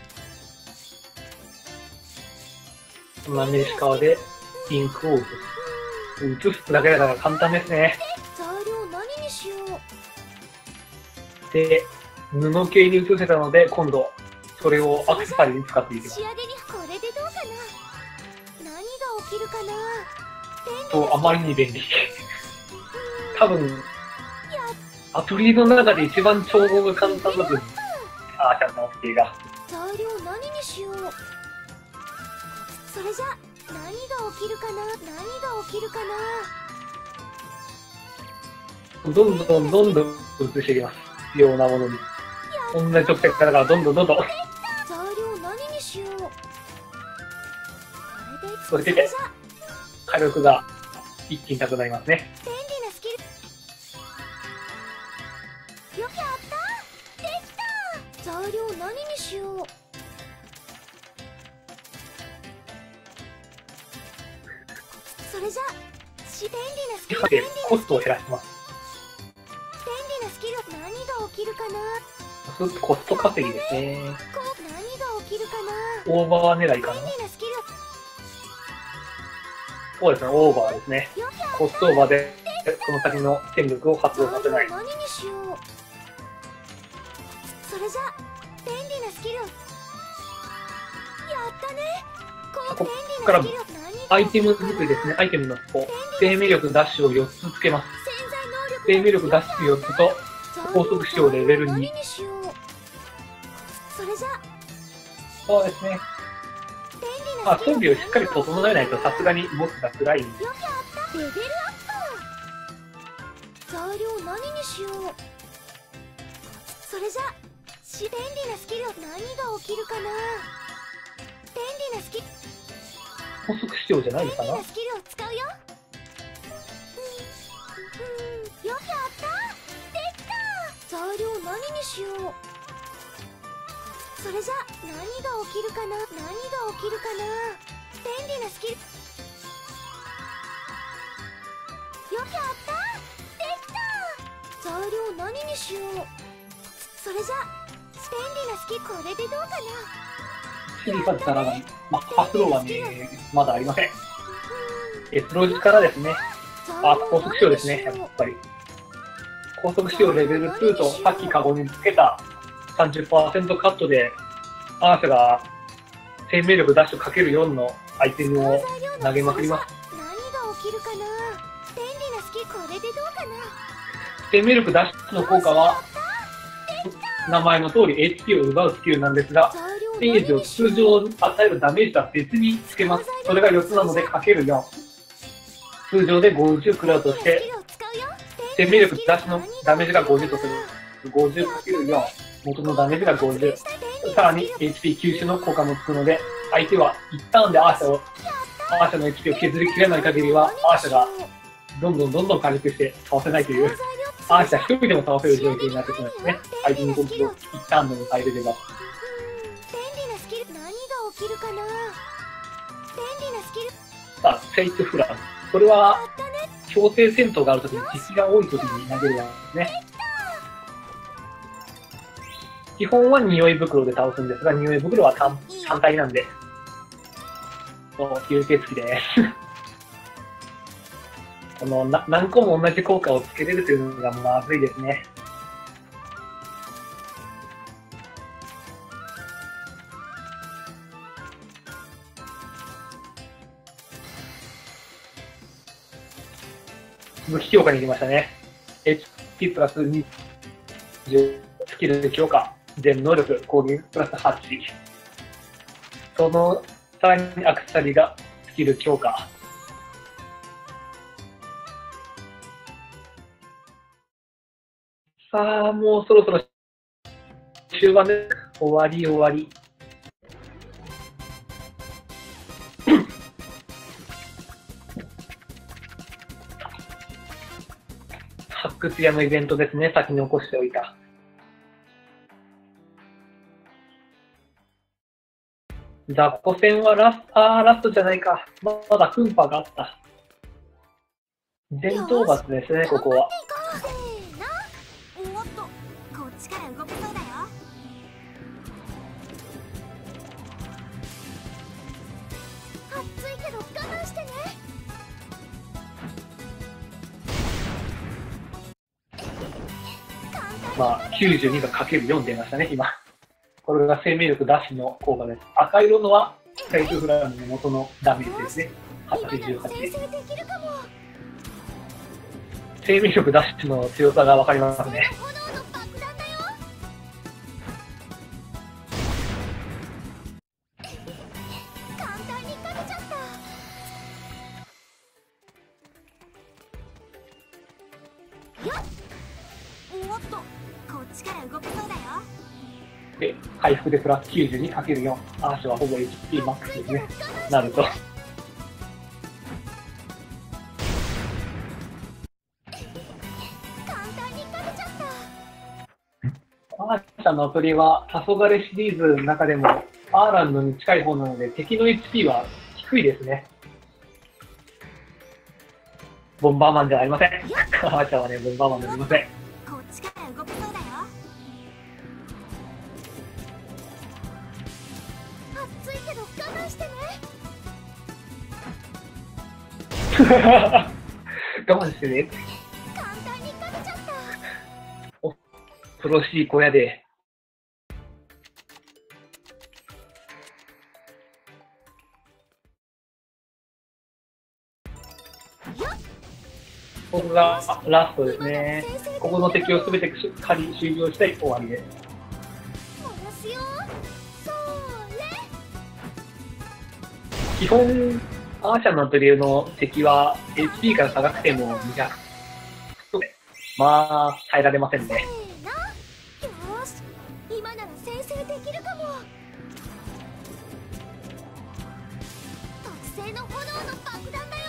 こんな名刺革でインクを移す。移すだけだから簡単ですね。 材料何にしよう。 で、布系に移せたので、今度、それをアクセサリーに使っていきます。 仕上げにこれでどうかな。何が起きるかな。 と、あまりに便利。多分、アプリの中で一番調合が簡単な分、あーちゃんのアプリが。 材料何にしよう。それじゃ何が起きるかな。何が起きるかな。 どんどん移していきます。必要なものに。同じ特性からどんどん。 材料何にしよう。 それで火力が一気に高くなりますね。 便利なスキル。よくやった。できた。材料何にしよう。それじゃ便利なスキル。 で、コストを減らします。 便利なスキル。何が起きるかな。 コスト稼ぎですね。 何が起きるかな。 オーバー狙いかな。 便利なスキル。 そうですね、オーバーですね。 よくやった。 コストオーバーで、その先の戦力を発動させない。 何にしよう。それじゃ便利なスキル。やったね。 こ便利こからなスキル。 アイテム作りですね。アイテムの生命力ダッシュを4つつけます。 潜在能力。 生命力ダッシュ4つと、高速使用レベル2。 何にしよう。それじゃそうですね。 便利まあ、 なスキル。 装備をしっかり整えないとさすがにボスが辛いんで。 よくやった。レベルアップ。材料何にしよう。それじゃ便利なスキル。何が起きるかな。便利なスキル。 高速使用じゃないかな。 便利なスキルを使うよ。よくやった。できた。材料何にしよう。それじゃ何が起きるかな。何が起きるかな。便利なスキル。よくやった。できた。材料何にしよう。それじゃ便利なスキル。これでどうかな。 3かザラガニ。まあ、パスローはね、まだありません。エスロジからですね。あ、高速仕様ですね、やっぱり。高速仕様レベル2と、さっきカゴにつけた 30% カットで、アーシャが生命力ダッシュ ×4 のアイテムを投げまくります。 何が起きるかな。便利なスキル、これでどうかな。 生命力ダッシュの効果は、名前の通り HP を奪うスキルなんですが、ステージを通常与えるダメージとは別につけます。それが4つなので ×4。通常で50食らうとして、生命力ダッシュのダメージが50とする。50×4。元のダメージが50。さらに HP 吸収の効果もつくので、相手は一旦でアーシャの HP を削りきれない限りは、アーシャがどんどん回復して倒せないという、アーシャ一人でも倒せる状況になってきますね。相手に攻撃を一旦でも耐えれれば。 便利なスキル、何が起きるかな。便利なスキル。 さあ、フェイトフラン。これは、強制戦闘があるときに敵が多いときに投げるやつですね。基本は匂い袋で倒すんですが、匂い袋は単体なんで、吸血鬼です。何個も同じ効果をつけれるというのがまずいですね。武器強化に行きましたね。HP プラス20、スキル強化、全能力、攻撃プラス8。その、さらにアクセサリーがスキル強化。さあ、もうそろそろ終盤です。終わり。発掘屋のイベントですね、先に起こしておいた。雑魚戦はラストじゃないか。まだクンパがあった。伝統罰ですね、ここは。 おっと、こっちから動けそうだよ。 暑いけど我慢してね。 まあ、92が ×4 出ましたね、今。これが生命力ダッシュの効果です。赤色のは、フェイトフラウンの元のダメージですね。88。生命力ダッシュの強さがわかりますね。 おっと、こっちから動けそうだよ。 で、回復でプラス 92×4。アーシャはほぼ HP マックスですね。なると。アーシャのアプリは、黄昏シリーズの中でも、アーランドに近い方なので、敵の HP は低いですね。ボンバーマンじゃありません。アーシャはね、ボンバーマンじゃありません。 こっちから動けそうだよ。 暑いけど我慢してね。 我慢してね。 簡単に勝てちゃった。 恐ろしい小屋で。ここがラストですね。ここの敵をすべて狩り終了したい終わりです。 回すよ。それ。 基本、アーシャのアトリエの敵は HP が高くても200。まあ、耐えられませんね。 よーし、今なら先制できるかも。特製の炎の爆弾だよ。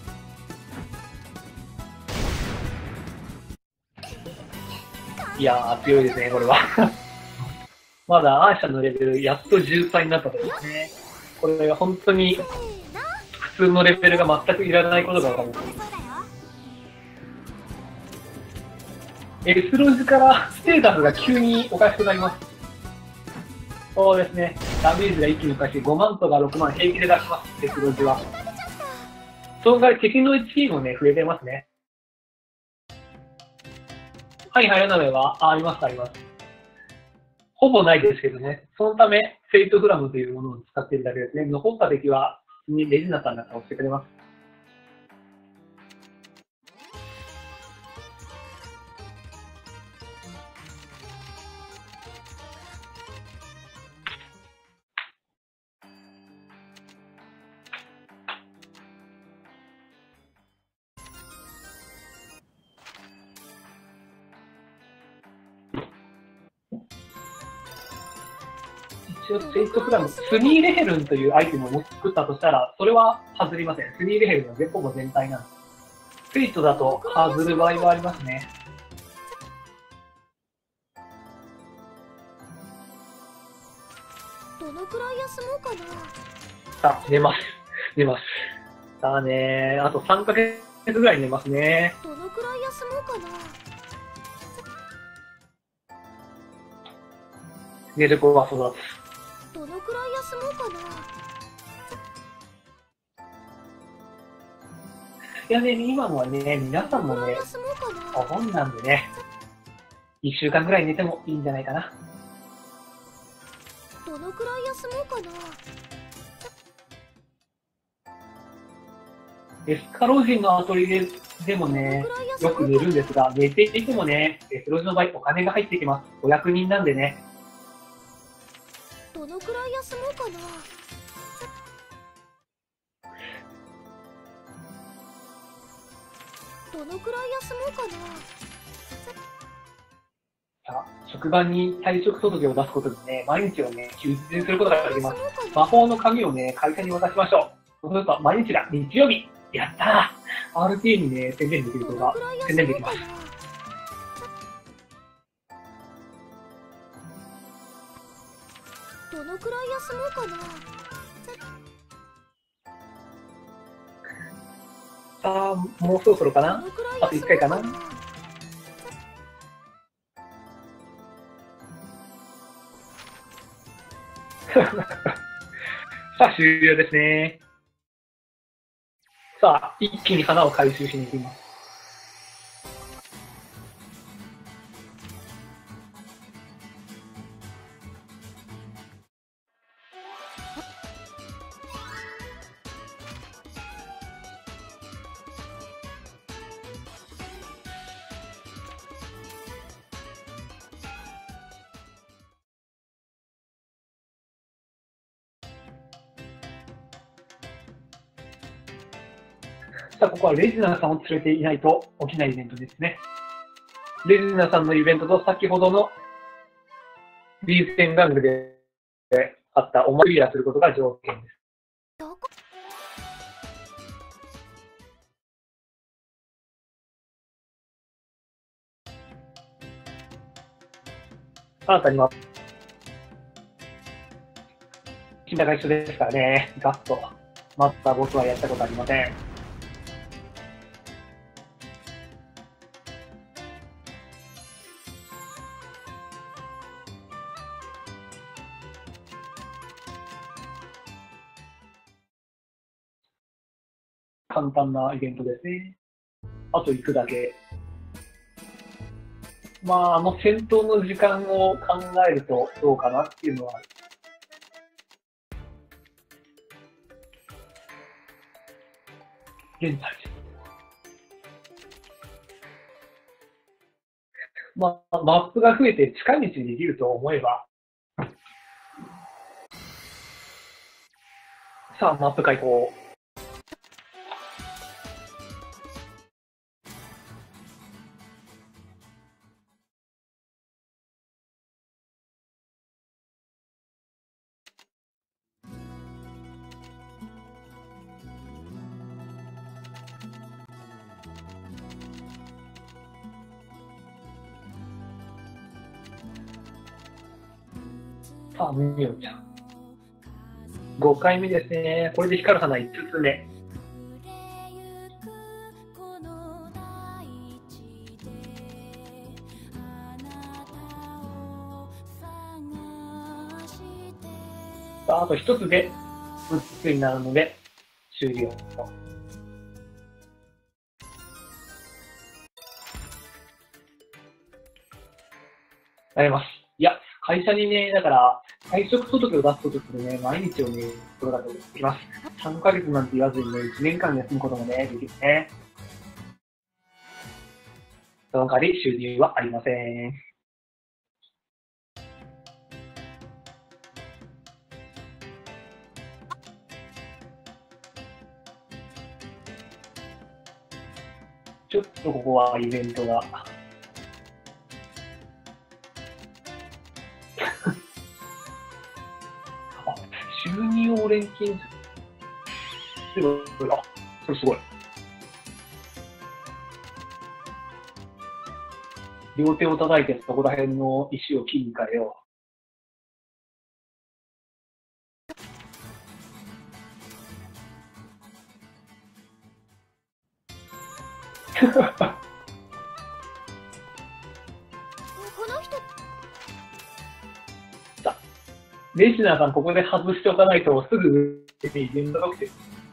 いやー、強いですね、これは。まだアーシャのレベル、やっと13になったとですね。これが本当に普通のレベルが全くいらないことが分かる。S ロジからステータスが急におかしくなります。そうですね。 ダメージが一気に返して5万とか6万平気で出します、鉄ロジは。その代わり敵の HP もね、増えてますね。はい、入らないは、あります、あります。ほぼないですけどね。そのため、フェイトフラムというものを使っているだけですね。残った敵は、レジナさんが倒してくれます。一応、フェイトフラム、スニーレヘルンというアイテムを作ったとしたら、それは外りません。スニーレヘルンはほぼ全体なんです。フェイトだと外る場合はありますね。 どのくらい休もうかな。 さあ、寝ます。寝ます。さあね、あと3ヶ月ぐらい寝ますね。 どのくらい休もうかな。 寝る子は育つ。 どのくらい休もうかな。 いやね、今もね、皆さんもね、 休もうかな。 お盆なんでね、1週間ぐらい寝てもいいんじゃないかな。 どのくらい休もうかな。 エスカロジンのアトリエでもね、よく寝るんですが、寝ていてもね、エスカロジンの場合お金が入ってきます。お役人なんでね。 どのくらい休もうかな。どのくらい休もうかな。 さあ、職場に退職届を出すことでね、毎日をね、休日にすることができます。魔法の紙をね、会社に渡しましょう。そうすると、毎日だ、日曜日やったー !RTA にね、宣言できることが、宣言できます。 どのくらい休もうかな。 さあ、もうそろそろかな。あと1回かな。さあ、終了ですね。さあ、一気に花を回収しに行きます。さあ、ここはレジナーさんを連れていないと起きないイベントですね。レジナーさんのイベントと先ほどのビーゼンガングであった思いクリアすることが条件です。 どこ。 あなたには、金田が一緒ですからね、ガッと。また僕はやったことありません。簡単なイベントですね。あと行くだけ。まあ、戦闘の時間を考えるとどうかなっていうのはある。現在。まあ、マップが増えて近道にできると思えば。さあ、マップ開放。さあ、みよちゃん。5回目ですね。これで光る花5つ目。 さあ、あと一つで6つになるので、終了と。なります。いや、会社にね、だから、退職届を出すことでね、毎日をね、ことができます。3ヶ月なんて言わずにね、1年間休むこともね、できるね。その代わり収入はありません。ちょっとここはイベントが。あ、収入を錬金する。あ、それすごい。両手を叩いてそこら辺の石を木に変えよう。 この人レジナーさん、ここで外しておかないとすぐイベントが起きてる。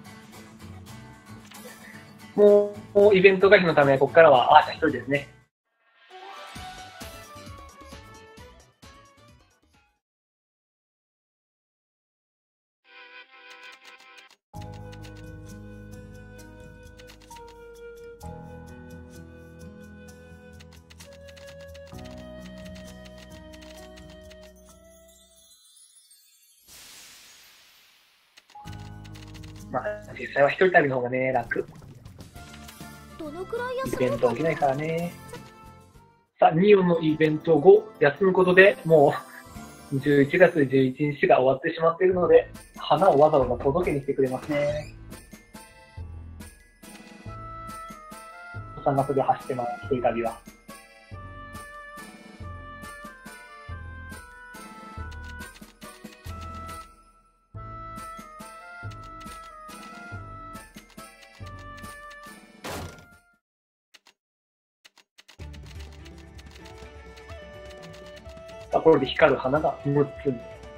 もうイベント回避のため、ここからはアーシャ一人ですね。まあ、実際は一人旅の方がね、楽。 どのくらいイ休ベント起きないからね。さあ、ニオのイベント後、休むことでもう11月11日が終わってしまっているので、花をわざわざ届けに来てくれますね。3月で走ってます、一人旅は。これで光る花が6つ。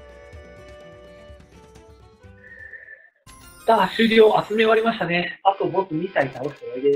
さあ、終了。集め終わりましたね。あとボス2体倒して終わりです。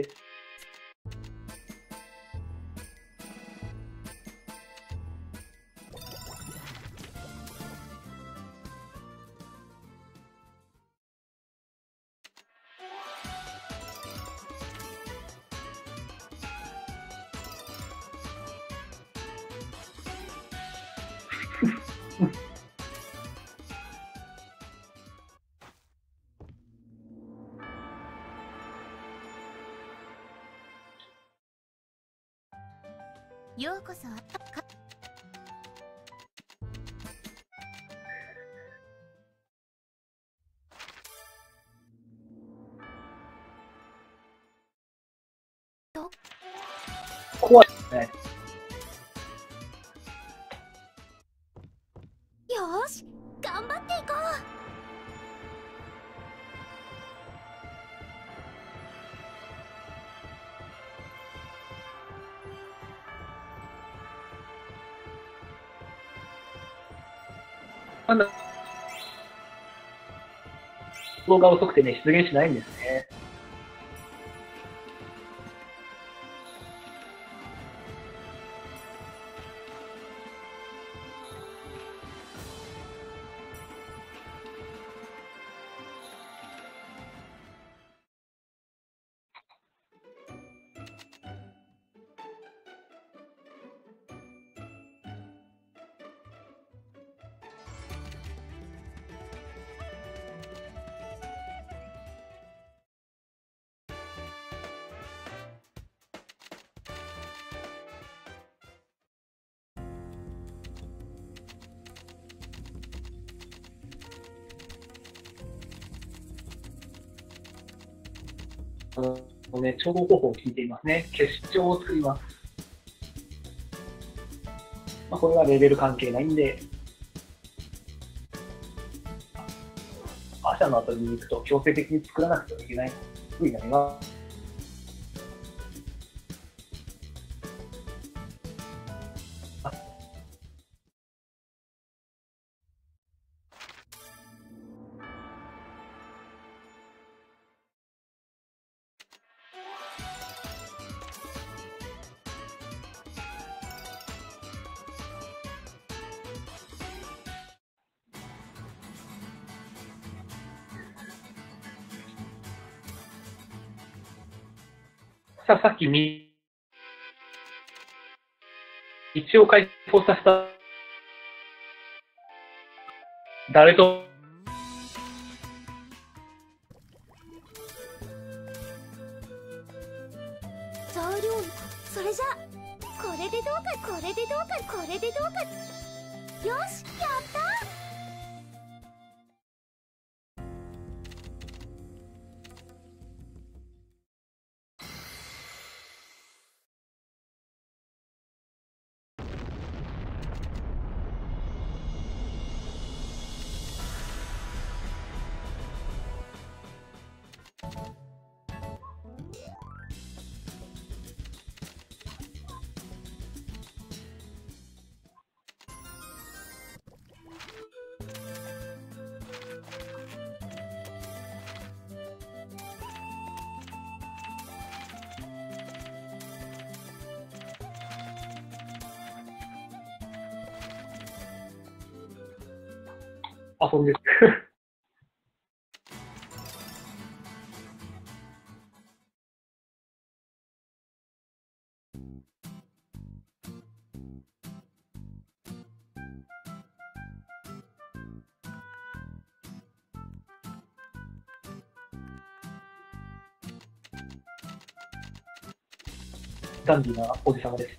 ようこそ。 怖いですね。 よーし、頑張っていこなんだ動画遅くてね、出現しないんですね。調合方法を聞いていますね。結晶を作ります。これはレベル関係ないんで、アーシャの後に行くと強制的に作らなくてはいけない風になります。 さっき道を解放させた誰と増量、それじゃこれでどうか、これでどうか、これでどうか。よし、やった。 遊んでる。ダンディーなおじさまです。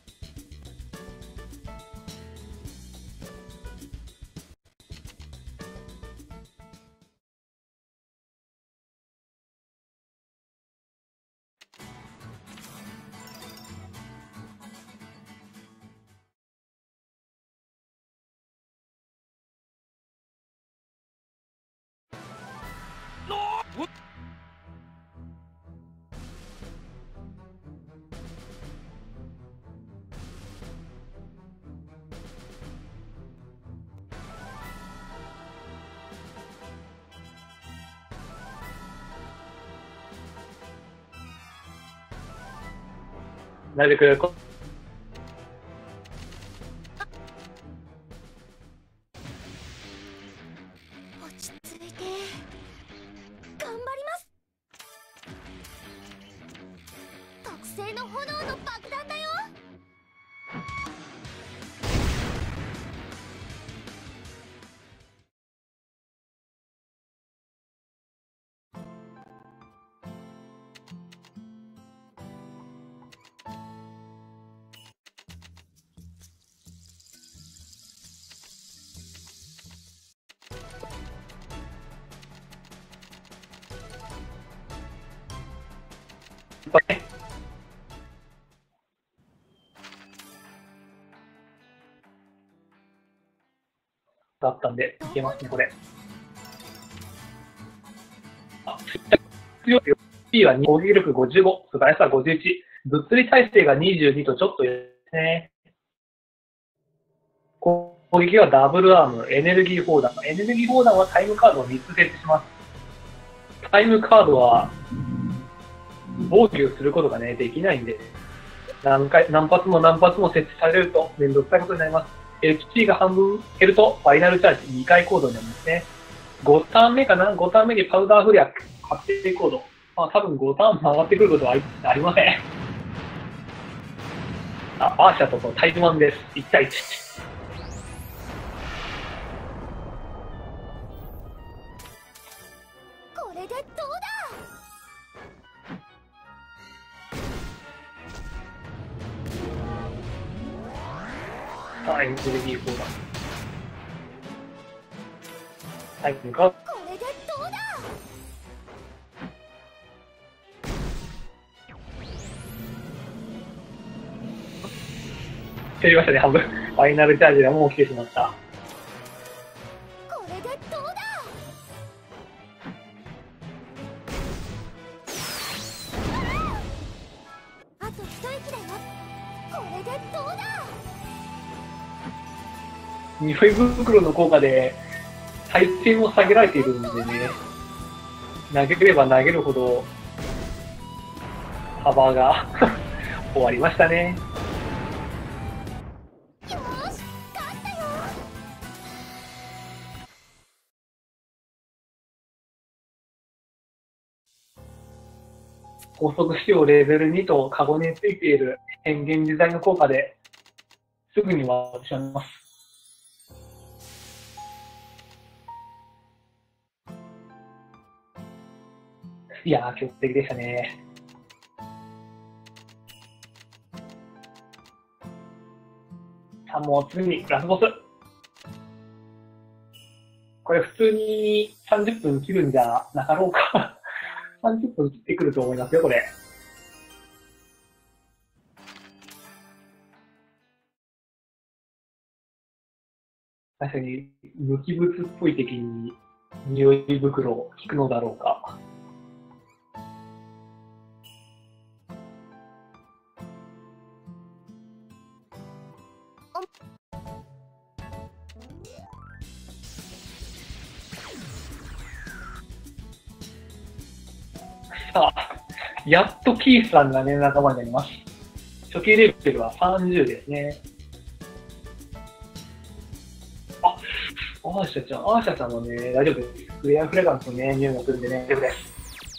なるべく落ち着いて頑張ります。特製の炎の爆弾だよ。 だったんで、いけますね、これ。あ、強いよ。P は攻撃力55、素早さ51、物理耐性が22とちょっとですね。攻撃はダブルアーム、エネルギー砲弾。エネルギー砲弾はタイムカードを3つ設置します。タイムカードは防御することがね、できないんで、何発も何発も設置されると面倒くさいことになります。HP が半分減るとファイナルチャージ2回コードになりますね。5ターン目かな ?5 ターン目にパウダーフリア確定コード。まあ多分5ターン回ってくることはありません。あ、アーシャとタイムマンです。1対1。 これでどうだ。 さあ、エネルギー砲弾。タイムカード。 これでどうだ。 減りましたね、半分。ファイナルチャージがもう来てしまった。 これでどうだ。あと一息だよ。これでどうだ。 匂い袋の効果で耐性も下げられているんでね、投げれば投げるほど幅が終わりましたね。 よーし、勝ったよ。 高速仕様レベル2とカゴについている変幻自在の効果ですぐに終わってしまいます。いやー、強敵でしたね。さあ、もう次にラスボス。これ普通に30分切るんじゃなかろうか。30分切ってくると思いますよ、これ。確かに、無機物っぽい敵に匂い袋を効くのだろうか。さあ、やっとキースさんがね、仲間になります。初期レベルは30ですね。アーシャちゃんもね、大丈夫です。クレアフレガンスのね、匂いがするんでね、大丈夫です。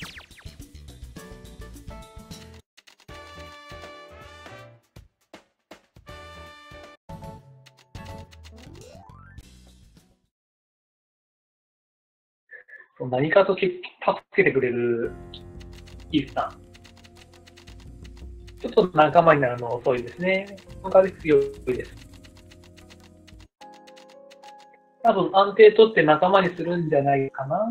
何かと助けてくれるキースさん。ちょっと仲間になるの遅いですね。おかげで強いです。多分安定取って仲間にするんじゃないかな。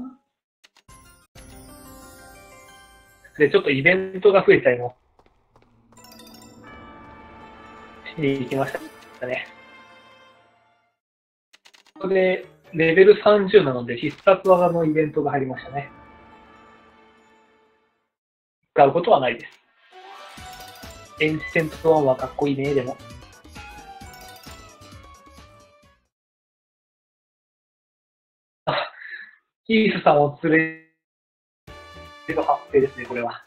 で、ちょっとイベントが増えちゃいます。しに行きましたね。ここで、レベル30なので必殺技のイベントが入りましたね。使うことはないです。エンシェントワンはかっこいいね、でも。キースさんを連れる発生ですね、これは。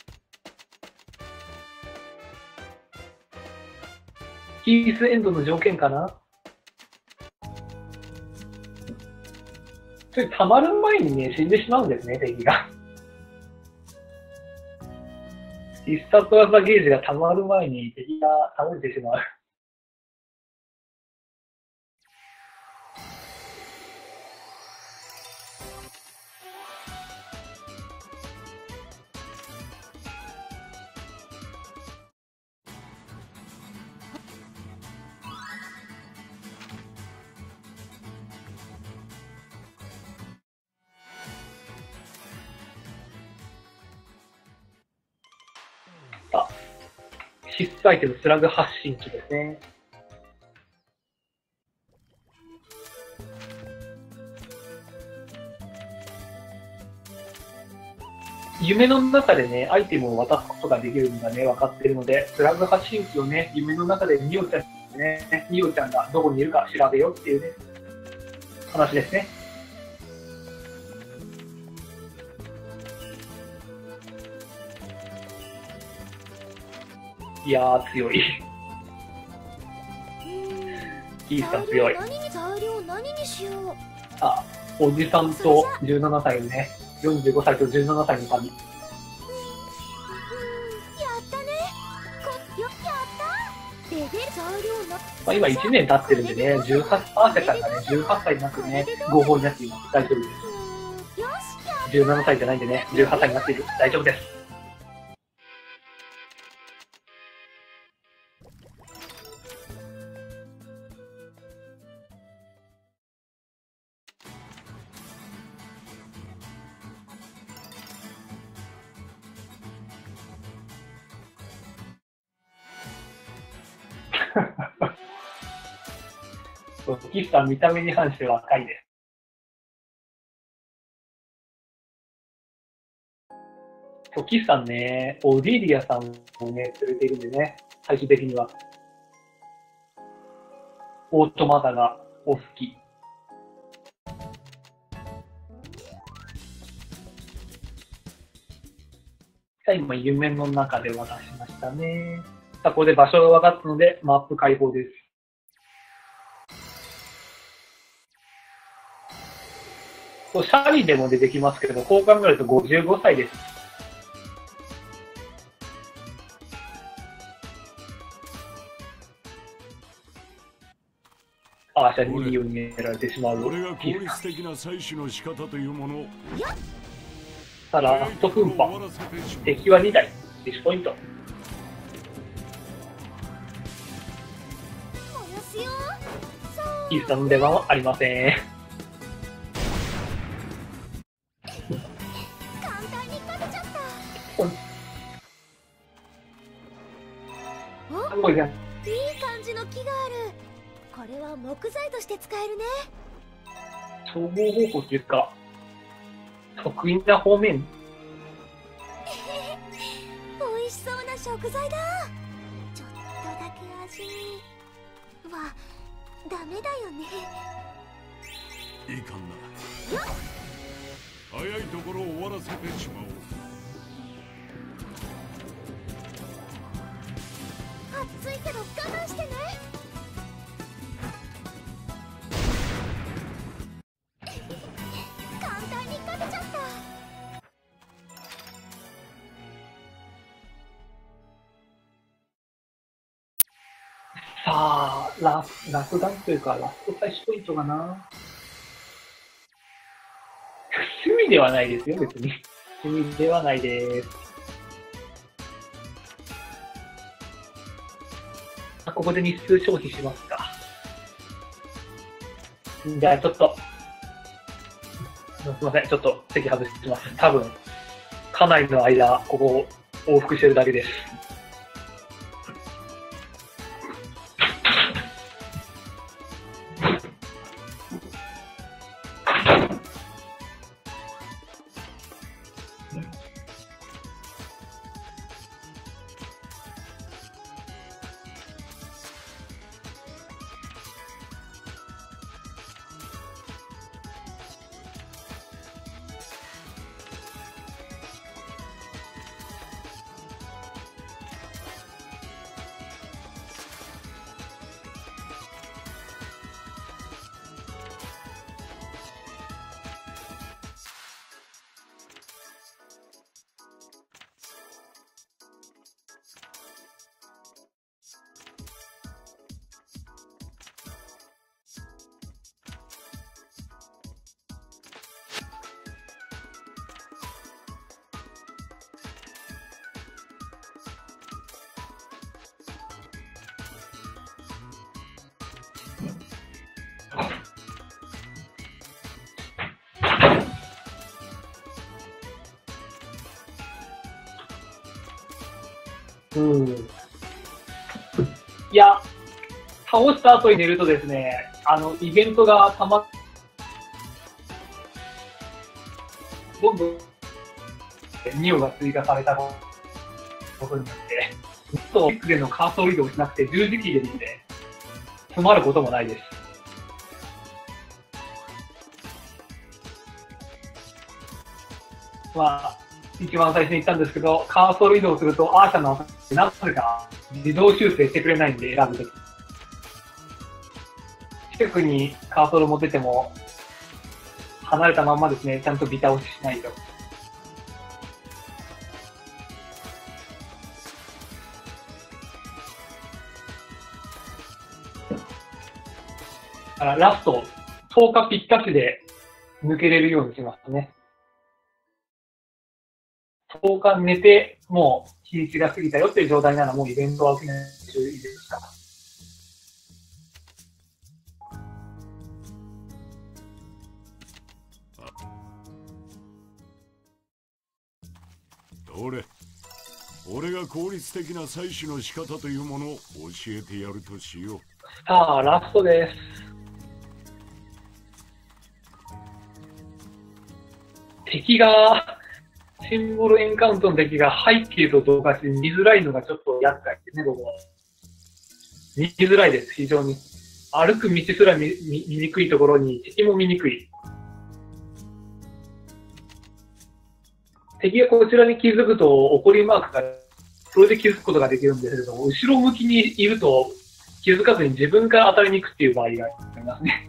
キースエンドの条件かな。それ溜まる前にね、死んでしまうんですね、敵が。必殺技ゲージが溜まる前に敵が倒れてしまう。必須アイテム、スラグ発信機ですね。夢の中でね、アイテムを渡すことができるのがね、分かっているので、スラグ発信機をね、夢の中でニオちゃんね、ニオちゃんがどこにいるか調べようっていうね、話ですね。いやー、強い。キースさん強い。あ、おじさんと17歳のね、45歳と17歳の旅。 やったね。やった。レベルまあ、今1年経ってるんでね、アーシャちゃんがね、18歳になってね、合法になっています。大丈夫です。17歳じゃないんでね、18歳になっている。大丈夫です。キスさん見た目に関しては若いです。キスさんね、オーディリアさんをね、連れているんでね、最終的には。オートマタがお好き。今、夢の中で渡しましたね。さあ、ここで場所が分かったので、マップ開放です。シャリでも出てきますけど、こう考えると55歳です。 アーシャにいいように見えられてしまう。 これが効率的な採取の仕方というもの。 ただ、ラスト噴破。敵は2体。1ポイント。 燃やすよ。そうイースタの出番はありません。 簡単に勝てちゃった。 これじゃん。 いい感じの木がある。これは木材として使えるね。 総合方法というか、得意な方面。 美味しそうな食材だ。ちょっとだけ味見はダメだよね。 いいかんな。早いところを終わらせてしまおう。 暑いけど我慢してね。簡単に勝てちゃった。 さあ、ラスダンというか、ラスト最終ポイントかな。趣味ではないですよ、別に。趣味ではないです。ここで日数消費しますか。じゃあちょっと、すみません、ちょっと席外します。多分、かなりの間、ここを往復してるだけです。いや、倒した後に寝るとですね、イベントがどんどんニオが追加されたことによって、ずっとXでのカーソル移動しなくて十字キーで見て、詰まることもないです。まあ、一番最初に言ったんですけど、カーソル移動するとアーシャのなぜか自動修正してくれないんで選ぶとき。近くにカーソル持ってても、離れたまんまですね、ちゃんとビタ押ししないと。だからラスト、10日ぴったしで抜けれるようにしますね。10日寝て、もう日にちが過ぎたよっていう状態ならもうイベントは受けないといいですか。 どれ、俺が効率的な採取の仕方というものを教えてやるとしよう。 さあ、ラストです。敵が、シンボルエンカウントの敵が背景と同化し見づらいのがちょっと厄介ですね、ここ。見づらいです、非常に。歩く道すら見にくいところに敵も見にくい。敵がこちらに気づくと怒りマークが、それで気づくことができるんですけど、後ろ向きにいると気づかずに自分から当たりに行くっていう場合がありますね。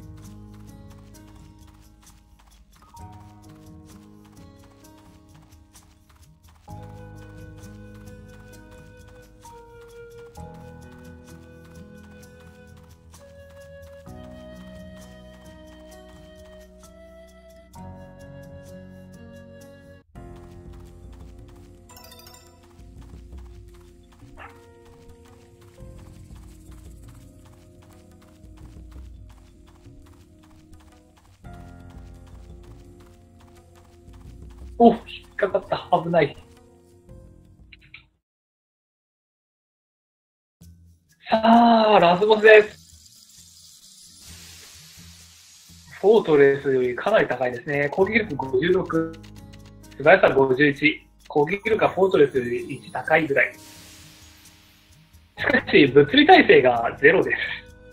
お、引っかかった。危ない。さあ、ラスボスです。フォートレスよりかなり高いですね。攻撃力56、素早さ51、攻撃力はフォートレスより1高いぐらい。しかし、物理耐性が0です。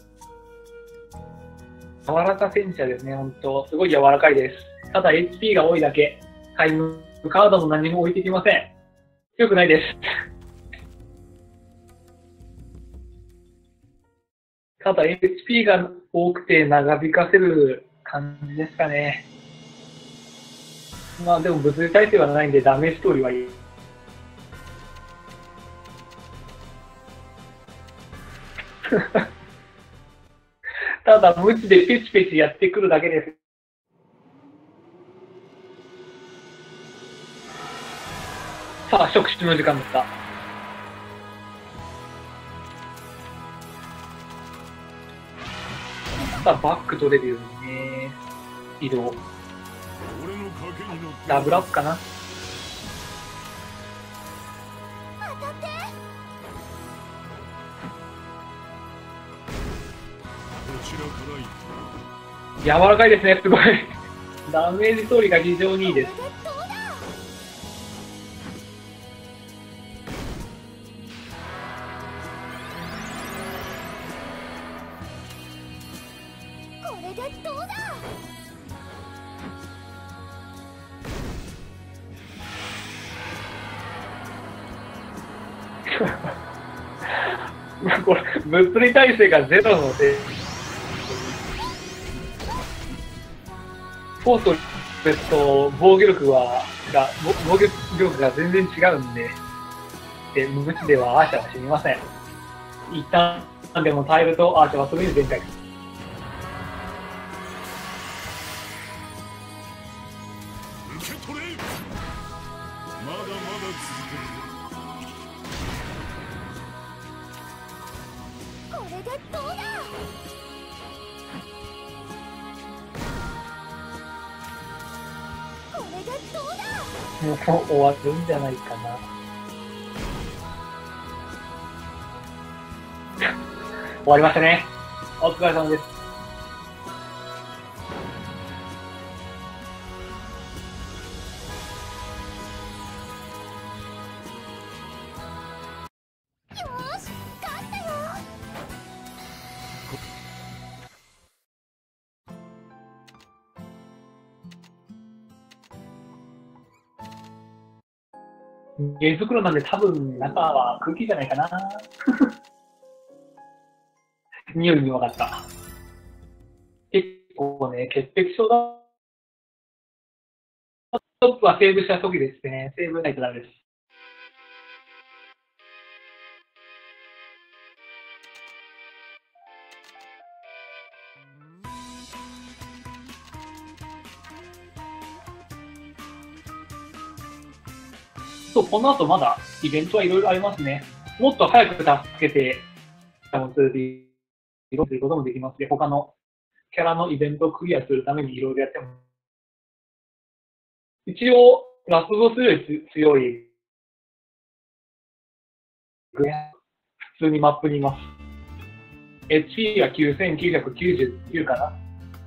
柔らか戦車ですね、ほんと。すごい柔らかいです。ただ HP が多いだけ。タイムカードも何も置いてきません。強くないです。ただ HP が多くて長引かせる感じですかね。まあでも物理耐性はないんでダメージ通りはいい。ただ無知でペチペチやってくるだけです。さあ、触手の時間でした。さあ、バック取れるようにね。移動。ダブルアップかな。柔らかいですね、すごい。ダメージ通りが非常にいいです。これ物理耐性がゼロなので、フォートレスと防御力が全然違うんで、無知ではアーシャは死にません。一旦でも耐えるとアーシャはすぐに全開。 受け取れ。まだまだ続ける。 これでどうだ。これでどうだ。 もう終わるんじゃないかな。終わりましたね。お疲れ様です。ゲー袋なんで多分中は空気じゃないかな。匂いに分かった。結構ね、潔癖症だ。トップはセーブした時ですね。セーブないとダメです。そう、この後まだイベントはいろいろありますね。もっと早く助けて、連れていくこともできますね。他のキャラのイベントをクリアするためにいろいろやっても。一応、ラスボスより強い、普通にマップにいます。HP が9999かな。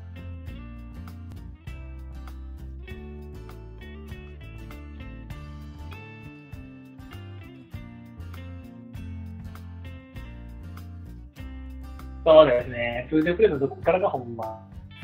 そうですね。通常プレイのどこからが本番。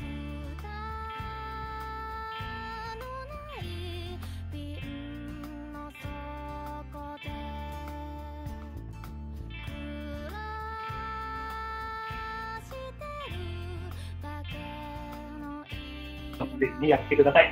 ぜひやってください。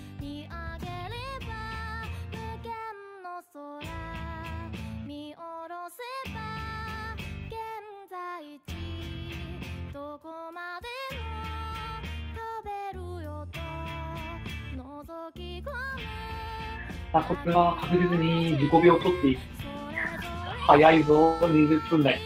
これは確実に自己秒を取っていく。早いぞ、20分台。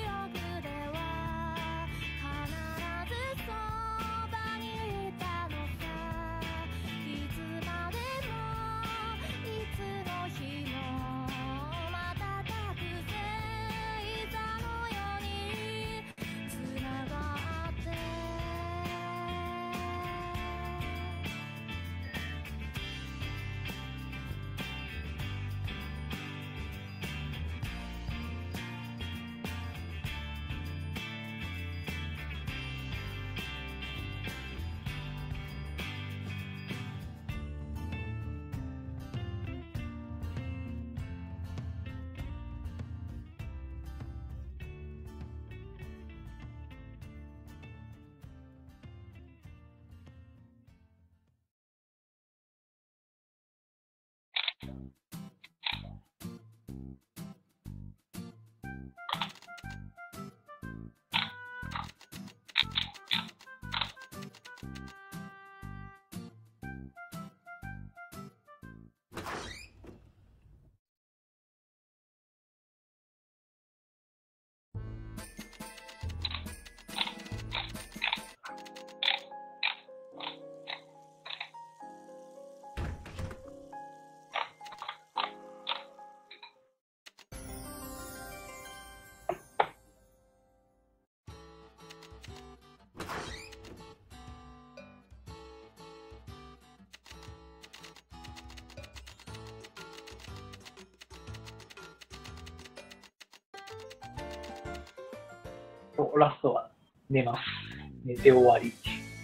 そうラストは寝ます。寝て終わり。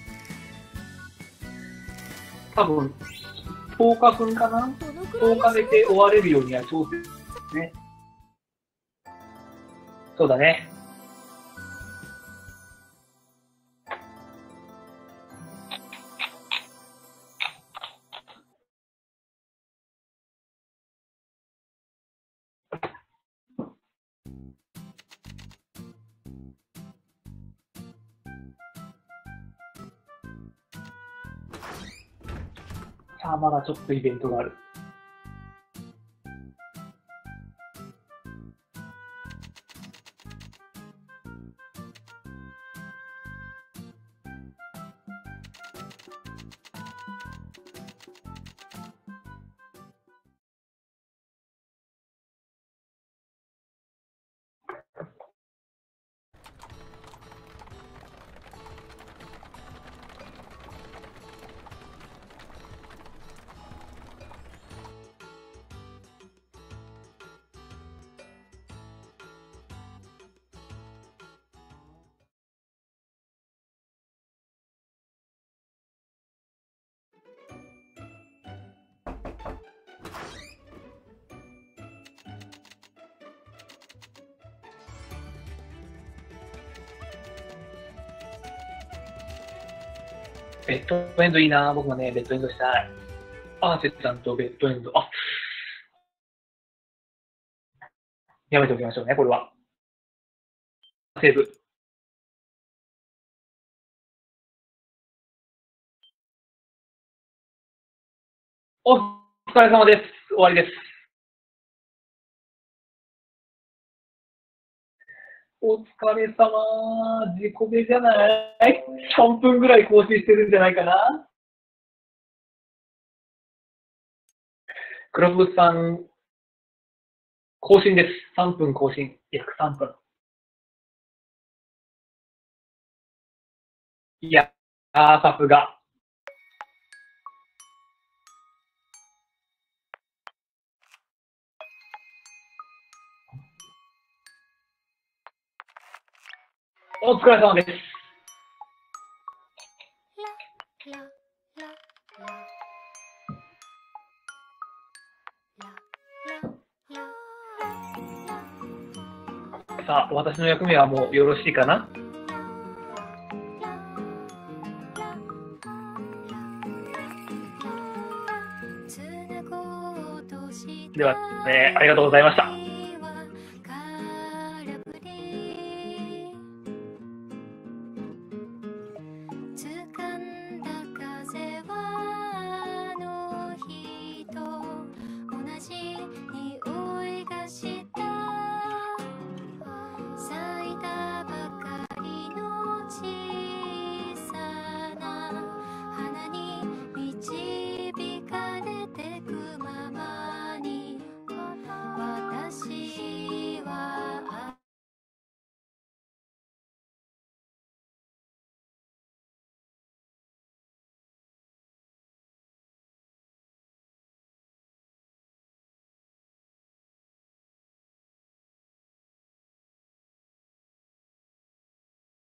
多分、10日分かな？ どのくらい 10 日寝て終われるようには調整ですね。そうだね。さあ、まだちょっとイベントがある。ベッドエンドいいな。僕もね、ベッドエンドしたい。アーセッさんとベッドエンド。あ、やめておきましょうね、これは。セーブ。お疲れ様です。終わりです。お疲れ様。自己ベじゃない？ 3 分ぐらい更新してるんじゃないかな。クロブさん、更新です。3分更新。約3分。いや、さすが。お疲れ様です。さあ、私の役目はもうよろしいかな？では、ありがとうございました。